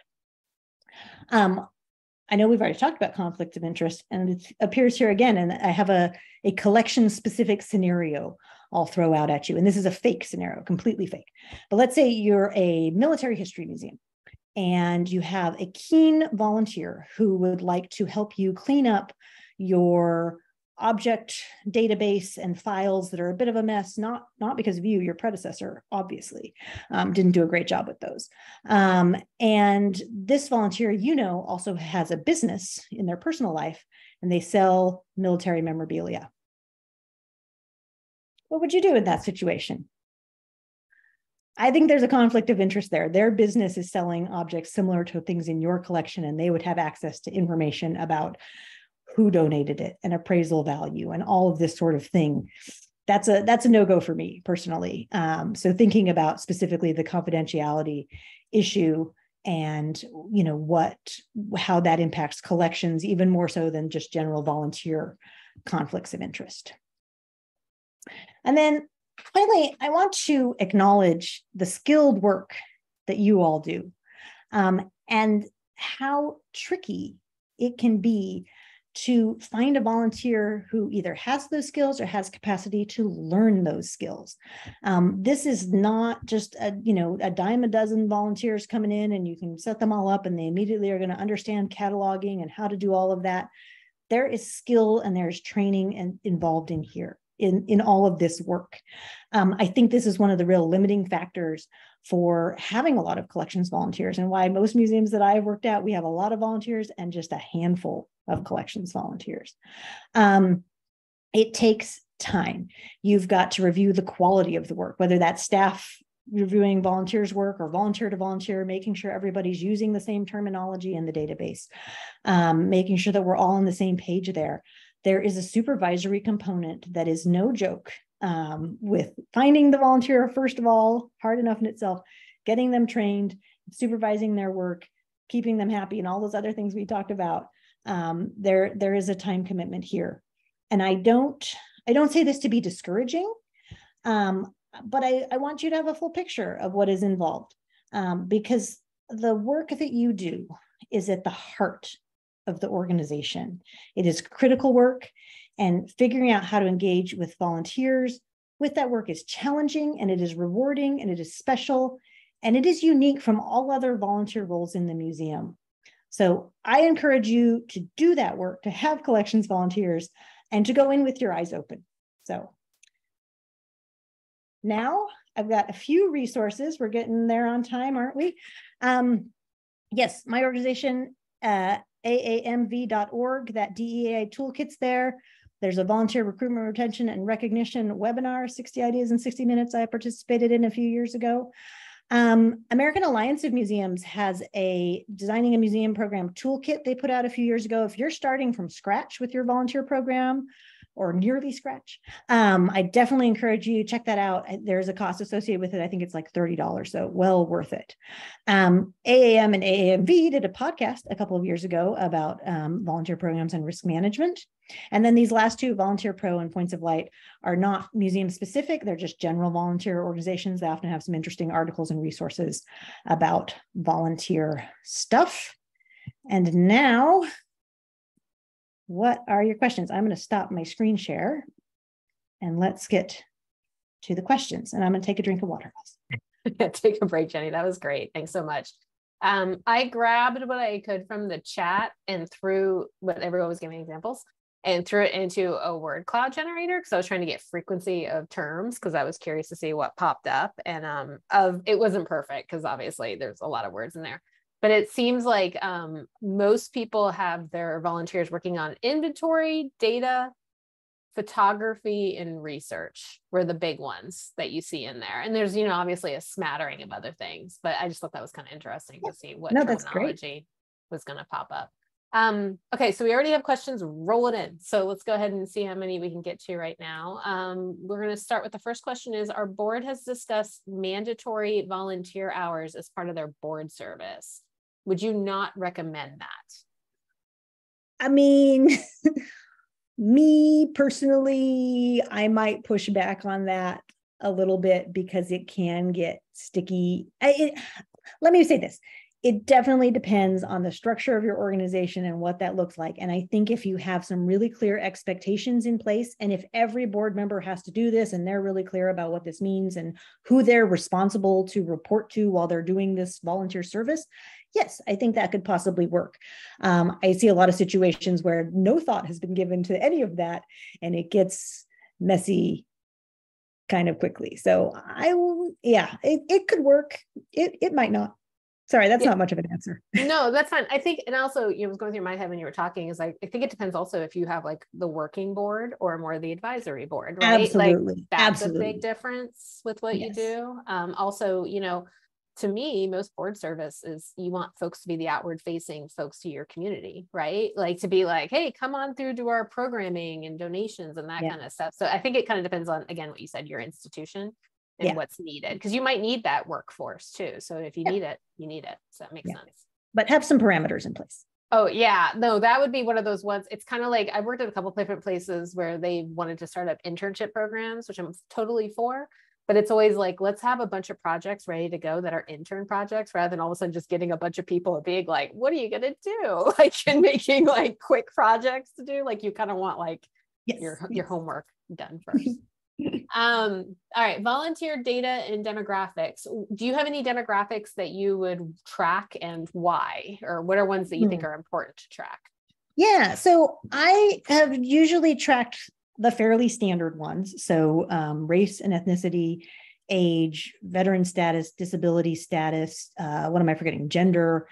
I know we've already talked about conflict of interest, and it appears here again, and I have a collection-specific scenario I'll throw out at you. And this is a fake scenario, completely fake. But let's say you're a military history museum, and you have a keen volunteer who would like to help you clean up your object database and files that are a bit of a mess, not because of you, your predecessor, obviously, didn't do a great job with those. And this volunteer, also has a business in their personal life, and they sell military memorabilia. What would you do in that situation? I think there's a conflict of interest there. Their business is selling objects similar to things in your collection, and they would have access to information about who donated it and appraisal value and all of this sort of thing. That's a no-go for me personally. So thinking about specifically the confidentiality issue and how that impacts collections, even more so than just general volunteer conflicts of interest. And then finally, I want to acknowledge the skilled work that you all do, and how tricky it can be to find a volunteer who either has those skills or has capacity to learn those skills. This is not just a dime a dozen volunteers coming in and you can set them all up and they immediately are going to understand cataloging and how to do all of that. There is skill and there's training involved in here. In all of this work. I think this is one of the real limiting factors for having a lot of collections volunteers, and why most museums that I've worked at, we have a lot of volunteers and just a handful of collections volunteers. It takes time. You've got to review the quality of the work, whether that's staff reviewing volunteers' work or volunteer to volunteer, making sure everybody's using the same terminology in the database, making sure that we're all on the same page there. There is a supervisory component that is no joke, with finding the volunteer, first of all, hard enough in itself, getting them trained, supervising their work, keeping them happy, and all those other things we talked about. There is a time commitment here. And I don't say this to be discouraging, but I want you to have a full picture of what is involved, because the work that you do is at the heart of the organization. It is critical work, and figuring out how to engage with volunteers with that work is challenging, and it is rewarding, and it is special, and it is unique from all other volunteer roles in the museum. So I encourage you to do that work, to have collections volunteers, and to go in with your eyes open. So now I've got a few resources. We're getting there on time, aren't we? Yes, my organization, aamv.org, that DEI toolkit's there. There's a volunteer recruitment, retention, and recognition webinar, 60 Ideas in 60 Minutes, I participated in a few years ago. American Alliance of Museums has a Designing a Museum Program toolkit they put out a few years ago. If you're starting from scratch with your volunteer program, or nearly scratch, I definitely encourage you to check that out. There's a cost associated with it. I think it's like $30, so well worth it. AAM and AAMV did a podcast a couple of years ago about volunteer programs and risk management. And then these last two, Volunteer Pro and Points of Light, are not museum specific. They're just general volunteer organizations. They often have some interesting articles and resources about volunteer stuff. And now, what are your questions? I'm going to stop my screen share and let's get to the questions. And I'm going to take a drink of water. Take a break, Jenny. That was great. Thanks so much. I grabbed what I could from the chat and threw what everyone was giving examples and threw it into a word cloud generator because I was trying to get frequency of terms because I was curious to see what popped up. And it wasn't perfect because obviously there's a lot of words in there. But it seems like most people have their volunteers working on inventory, data, photography, and research were the big ones that you see in there. And there's, obviously a smattering of other things, but I just thought that was kind of interesting to see what terminology was going to pop up. Okay, so we already have questions rolling in. So let's go ahead and see how many we can get to right now. We're going to start with the first question is, our board has discussed mandatory volunteer hours as part of their board service. Would you not recommend that? I mean, me personally, I might push back on that a little bit because it can get sticky. Let me say this. It definitely depends on the structure of your organization and what that looks like. And I think if you have some really clear expectations in place, and if every board member has to do this and they're really clear about what this means and who they're responsible to report to while they're doing this volunteer service, yes, I think that could possibly work. I see a lot of situations where no thought has been given to any of that, and it gets messy kind of quickly. So it could work. It might not. Sorry, that's not much of an answer. No, that's fine. I think, and also, you know, what's going through my head when you were talking is like, I think it depends also if you have like the working board or more the advisory board, right? Absolutely. Like that's a Absolutely. big difference with what you Yes. do. Also, you know, to me, most board service is you want folks to be the outward facing folks to your community, right? Like to be like, hey, come on through to our programming and donations and that Yeah. kind of stuff. So I think it kind of depends on, again, what you said, your institution and Yeah. what's needed, because you might need that workforce too. So if you Yeah. need it, you need it. So that makes sense. But have some parameters in place. Oh yeah, no, that would be one of those ones. It's kind of like I've worked at a couple of different places where they wanted to start up internship programs, which I'm totally for. But it's always like, let's have a bunch of projects ready to go that are intern projects rather than all of a sudden just getting a bunch of people being like, what are you going to do? Like, and making like quick projects to do. Like you kind of want like your homework done first. All right, volunteer data and demographics. Do you have any demographics that you would track and why? Or what are ones that you think are important to track? Yeah, so I have usually tracked the fairly standard ones. So race and ethnicity, age, veteran status, disability status, what am I forgetting? Gender.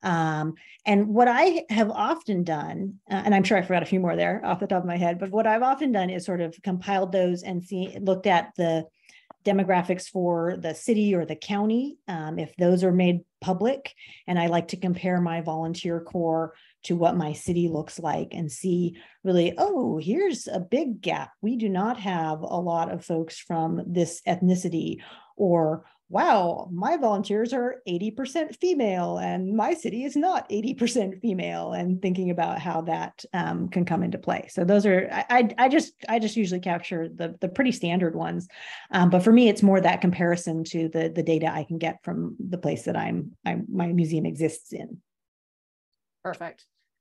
And what I have often done, and I'm sure I forgot a few more there off the top of my head, but what I've often done is sort of compiled those and looked at the demographics for the city or the county, if those are made public. And I like to compare my volunteer corps to what my city looks like and see really, oh, here's a big gap. We do not have a lot of folks from this ethnicity, or wow, my volunteers are 80% female and my city is not 80% female, and thinking about how that can come into play. So those are, I just usually capture the pretty standard ones. But for me, it's more that comparison to the data I can get from the place that my museum exists in. Perfect.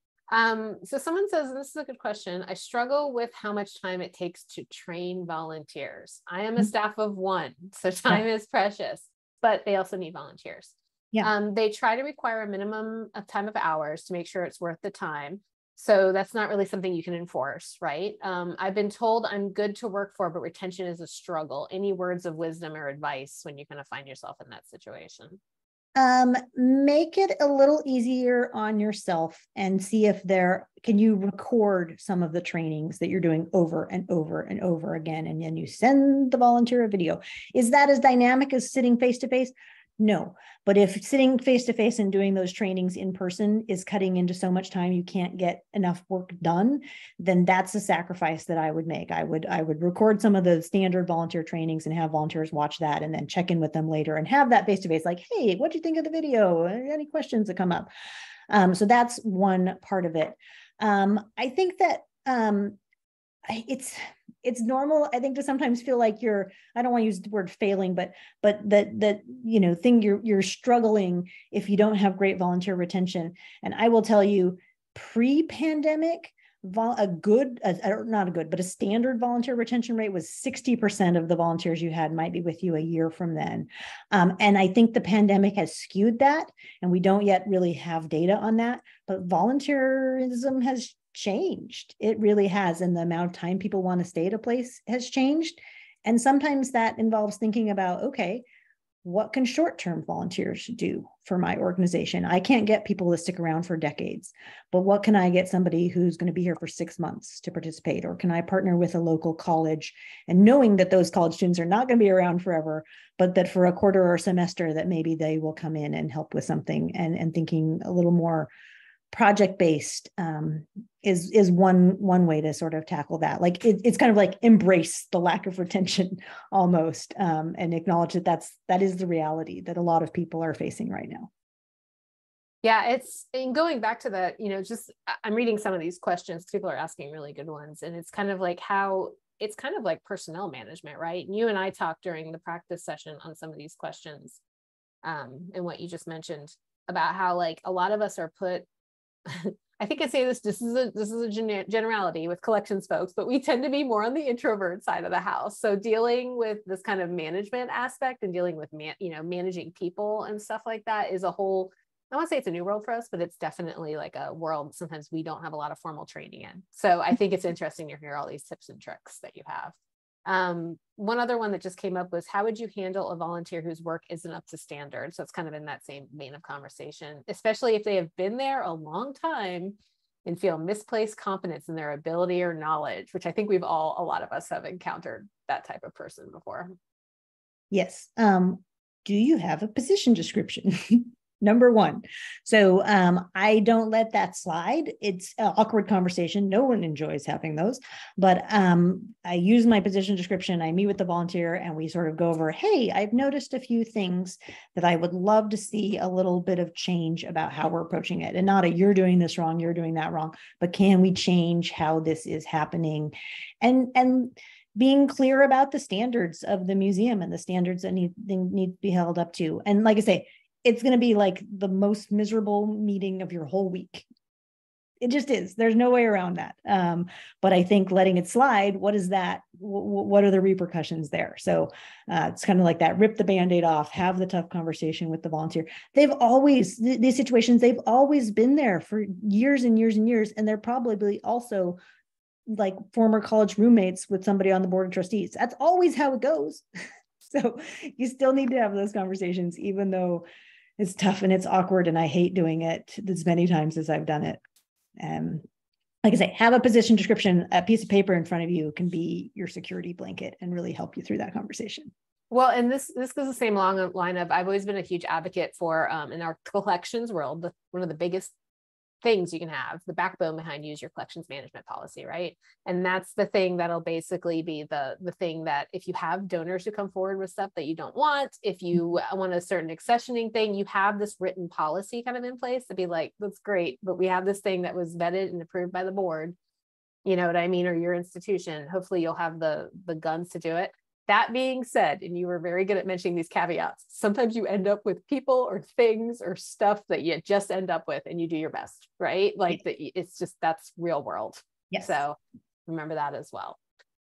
So someone says, this is a good question. I struggle with how much time it takes to train volunteers. I am a staff of one, so time is precious, but they also need volunteers. Yeah. They try to require a minimum of time of hours to make sure it's worth the time. So that's not really something you can enforce, right? I've been told I'm good to work for, but retention is a struggle. Any words of wisdom or advice when you're going to find yourself in that situation? Make it a little easier on yourself and see if can you record some of the trainings that you're doing over and over and over again, and then you send the volunteer a video. Is that as dynamic as sitting face to face? No, but if sitting face to face and doing those trainings in person is cutting into so much time you can't get enough work done, then that's a sacrifice that I would make. I would record some of the standard volunteer trainings and have volunteers watch that, and then check in with them later and have that face to face, like, hey, what do you think of the video? Any questions that come up? So that's one part of it. I think that it's normal, I think, to sometimes feel like I don't want to use the word failing, but that thing you're struggling if you don't have great volunteer retention. And I will tell you, pre-pandemic, a standard volunteer retention rate was 60% of the volunteers you had might be with you a year from then. And I think the pandemic has skewed that, and we don't yet really have data on that, but volunteerism has changed. It really has. And the amount of time people want to stay at a place has changed. And sometimes that involves thinking about, okay, what can short-term volunteers do for my organization? I can't get people to stick around for decades, but what can I get somebody who's going to be here for 6 months to participate? Or can I partner with a local college, and knowing that those college students are not going to be around forever, but that for a quarter or a semester that maybe they will come in and help with something, and thinking a little more project-based is one way to sort of tackle that. Like it's kind of like embrace the lack of retention almost, and acknowledge that is the reality that a lot of people are facing right now. Yeah, it's, and going back to that, just I'm reading some of these questions. People are asking really good ones, and it's kind of like it's kind of like personnel management, right? And you and I talked during the practice session on some of these questions, and what you just mentioned about how like a lot of us are put. I think I say this is a generality with collections folks, but we tend to be more on the introvert side of the house. So dealing with this kind of management aspect and dealing with managing people and stuff like that is a whole I want to say it's a new world for us, but it's definitely like a world sometimes we don't have a lot of formal training in. So I think it's interesting to hear all these tips and tricks that you have. One other one that just came up was, how would you handle a volunteer whose work isn't up to standard? So it's kind of in that same vein of conversation, especially if they have been there a long time and feel misplaced confidence in their ability or knowledge, which I think a lot of us have encountered that type of person before. Yes. Do you have a position description? Number one. So I don't let that slide. It's an awkward conversation. No one enjoys having those, but I use my position description. I meet with the volunteer and we sort of go over, hey, I've noticed a few things that I would love to see a little bit of change about how we're approaching it. And not a, you're doing this wrong, you're doing that wrong, but can we change how this is happening? And being clear about the standards of the museum and the standards that need to be held up to. And like I say, it's going to be like the most miserable meeting of your whole week. It just is. There's no way around that. But I think letting it slide, what is that? What are the repercussions there? So it's kind of like that, rip the Band-Aid off, have the tough conversation with the volunteer. These situations, they've always been there for years and years and years. And they're probably also like former college roommates with somebody on the board of trustees. That's always how it goes. So you still need to have those conversations, even though it's tough and it's awkward and I hate doing it as many times as I've done it. Like I say, have a position description. A piece of paper in front of you can be your security blanket and really help you through that conversation. Well, and this goes the same long line of, I've always been a huge advocate for in our collections world, one of the biggest things you can have, the backbone behind you is your collections management policy, right? And that's the thing that'll basically be the thing that if you have donors who come forward with stuff that you don't want, if you want a certain accessioning thing, you have this written policy kind of in place to be like, that's great, but we have this thing that was vetted and approved by the board, you know what I mean, or your institution. Hopefully you'll have the guns to do it. That being said, and you were very good at mentioning these caveats, sometimes you end up with people or things or stuff that you just end up with and you do your best, right? Like it's just, that's real world. Yes. So remember that as well.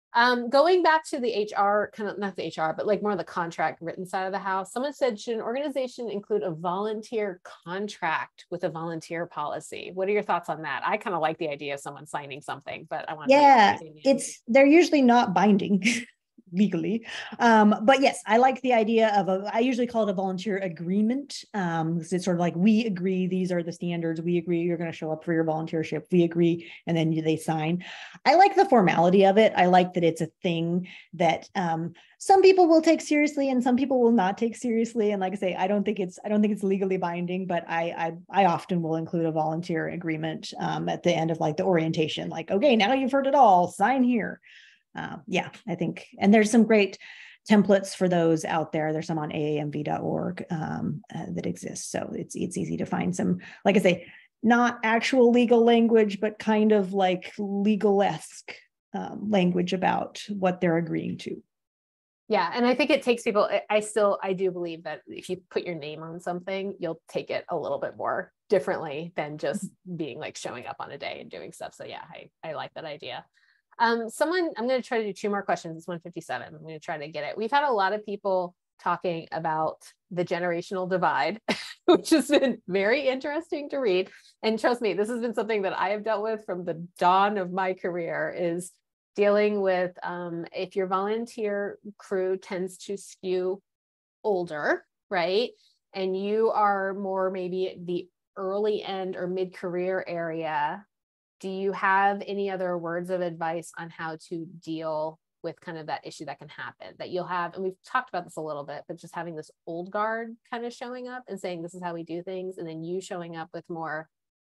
Going back to the HR, kind of not the HR, but like more of the contract written side of the house, someone said, should an organization include a volunteer contract with a volunteer policy? What are your thoughts on that? I kind of like the idea of someone signing something, but I want to they're usually not binding. Legally. But yes, I like the idea of I usually call it a volunteer agreement. It's sort of like, we agree, these are the standards. We agree you're going to show up for your volunteership. We agree. And then they sign. I like the formality of it. I like that it's a thing that some people will take seriously and some people will not take seriously. And like I say, I don't think it's legally binding, but I often will include a volunteer agreement at the end of like the orientation, like, okay, now you've heard it all, sign here. Yeah, I think, and there's some great templates for those out there. There's some on aamv.org that exist. So it's easy to find some, like I say, not actual legal language, but kind of like legal-esque language about what they're agreeing to. Yeah. And I think it takes people, I do believe that if you put your name on something, you'll take it a little bit more differently than just being like showing up on a day and doing stuff. So yeah, I like that idea. I'm going to try to do 2 more questions. It's 1:57. I'm going to try to get it. We've had a lot of people talking about the generational divide, which has been very interesting to read. And trust me, this has been something that I have dealt with from the dawn of my career, is dealing with if your volunteer crew tends to skew older, right? And you are more maybe at the early end or mid-career area, do you have any other words of advice on how to deal with kind of that issue that can happen, that you'll have? And we've talked about this a little bit, but just having this old guard kind of showing up and saying, this is how we do things. And then you showing up with more,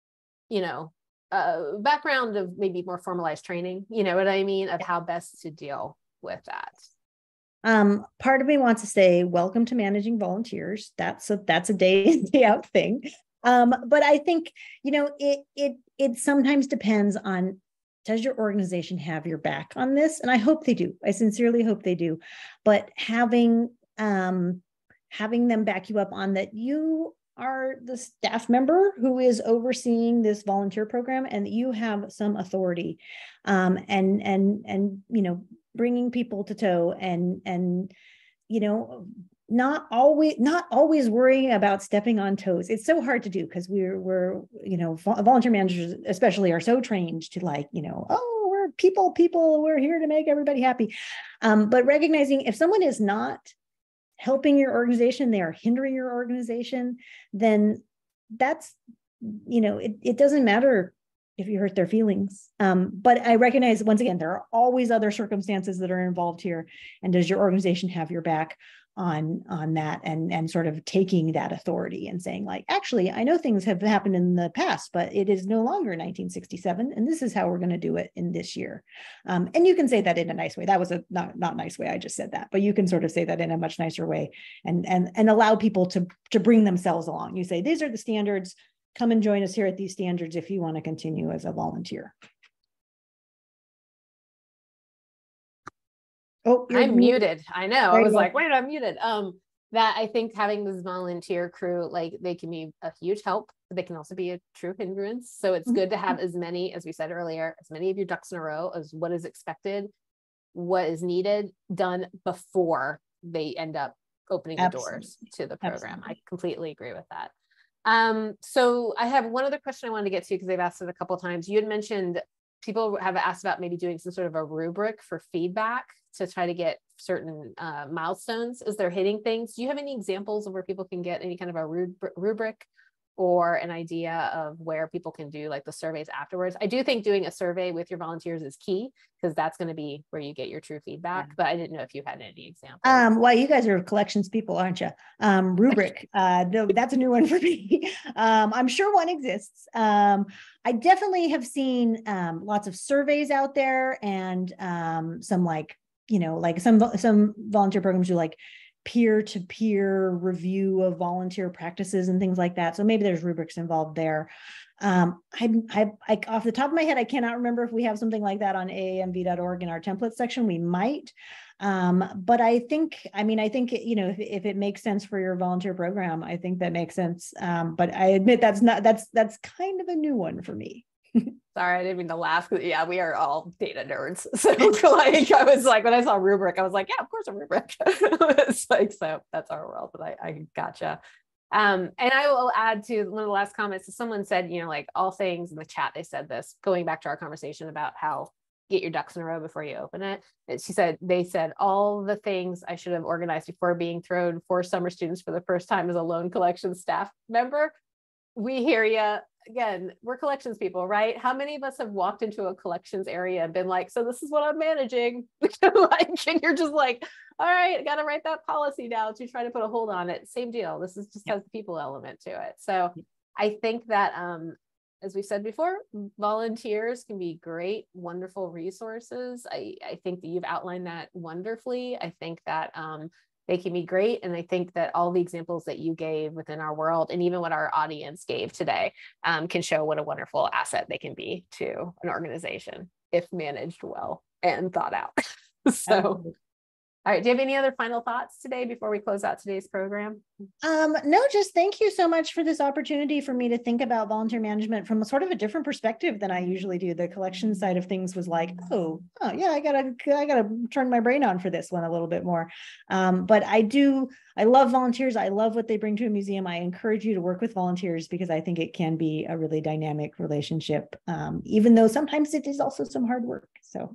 background of maybe more formalized training, you know what I mean, of how best to deal with that. Part of me wants to say, welcome to managing volunteers. That's a day in, day out thing. But I think, it sometimes depends on, does your organization have your back on this? And I hope they do. I sincerely hope they do. But having them back you up on that, you are the staff member who is overseeing this volunteer program and that you have some authority, and bringing people to toe and not always worrying about stepping on toes. It's so hard to do because we're volunteer managers especially are so trained to like, oh, we're people, we're here to make everybody happy. But recognizing if someone is not helping your organization, they are hindering your organization, then that's, it doesn't matter if you hurt their feelings. But I recognize, once again, there are always other circumstances that are involved here. And does your organization have your back on that, and sort of taking that authority and saying like, actually, I know things have happened in the past, but it is no longer 1967. And this is how we're going to do it in this year. And you can say that in a nice way. That was a not nice way. I just said that, but you can sort of say that in a much nicer way and allow people to bring themselves along. You say, these are the standards. Come and join us here at these standards if you want to continue as a volunteer. Oh, I'm muted. I know. I was like, wait, I'm muted. That I think having this volunteer crew, like they can be a huge help, but they can also be a true hindrance. So it's good to have as many, as we said earlier, as many of your ducks in a row as what is expected, what is needed, done before they end up opening the doors to the program. I completely agree with that. So I have one other question I wanted to get to because they've asked it a couple of times. You had mentioned people have asked about maybe doing some sort of a rubric for feedback to try to get certain milestones as they're hitting things. Do you have any examples of where people can get any kind of a rubric or an idea of where people can do like the surveys afterwards? I do think doing a survey with your volunteers is key because that's going to be where you get your true feedback, but I didn't know if you had any examples. Well, you guys are collections people, aren't you? Rubric, no, that's a new one for me. I'm sure one exists. I definitely have seen lots of surveys out there and some like, like some volunteer programs do like peer-to-peer review of volunteer practices and things like that. So maybe there's rubrics involved there. I off the top of my head, I cannot remember if we have something like that on aamv.org in our template section. We might, but I think, if it makes sense for your volunteer program, I think that makes sense. But I admit that's kind of a new one for me. Sorry, I didn't mean to laugh. Yeah, we are all data nerds. So like, I was like, when I saw rubric, I was like, yeah, of course a rubric. It's like, so that's our world, but I gotcha. And I will add to one of the last comments. Someone said, like all things in the chat, they said this, going back to our conversation about how get your ducks in a row before you open it. They said all the things I should have organized before being thrown for summer students for the first time as a loan collection staff member. We hear you. Again, we're collections people, right? How many of us have walked into a collections area and been like, so this is what I'm managing? And you're just like, all right, I got to write that policy down to try to put a hold on it. Same deal. This is just has the people element to it. So I think that, as we said before, volunteers can be great, wonderful resources. I think that you've outlined that wonderfully. I think that, they can be great. And I think that all the examples that you gave within our world and even what our audience gave today can show what a wonderful asset they can be to an organization if managed well and thought out. So, all right. Do you have any other final thoughts today before we close out today's program? No, just thank you so much for this opportunity for me to think about volunteer management from a sort of a different perspective than I usually do. The collection side of things was like, oh yeah, I gotta turn my brain on for this one a little bit more. But I love volunteers. I love what they bring to a museum. I encourage you to work with volunteers because I think it can be a really dynamic relationship, even though sometimes it is also some hard work. So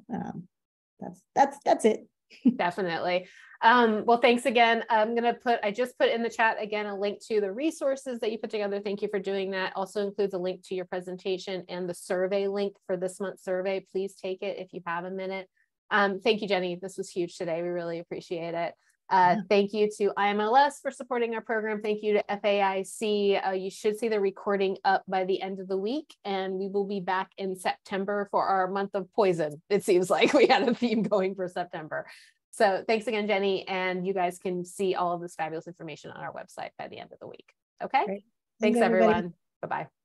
that's it. Definitely. Well, thanks again. I just put in the chat again, a link to the resources that you put together. Thank you for doing that. Also includes a link to your presentation and the survey link for this month's survey. Please take it if you have a minute. Thank you, Jenny. This was huge today. We really appreciate it. Thank you to IMLS for supporting our program. Thank you to FAIC. You should see the recording up by the end of the week, and we will be back in September for our month of poison. It seems like we had a theme going for September. So thanks again, Jenny. And you guys can see all of this fabulous information on our website by the end of the week. Okay. Great. Thanks, everyone. Bye-bye.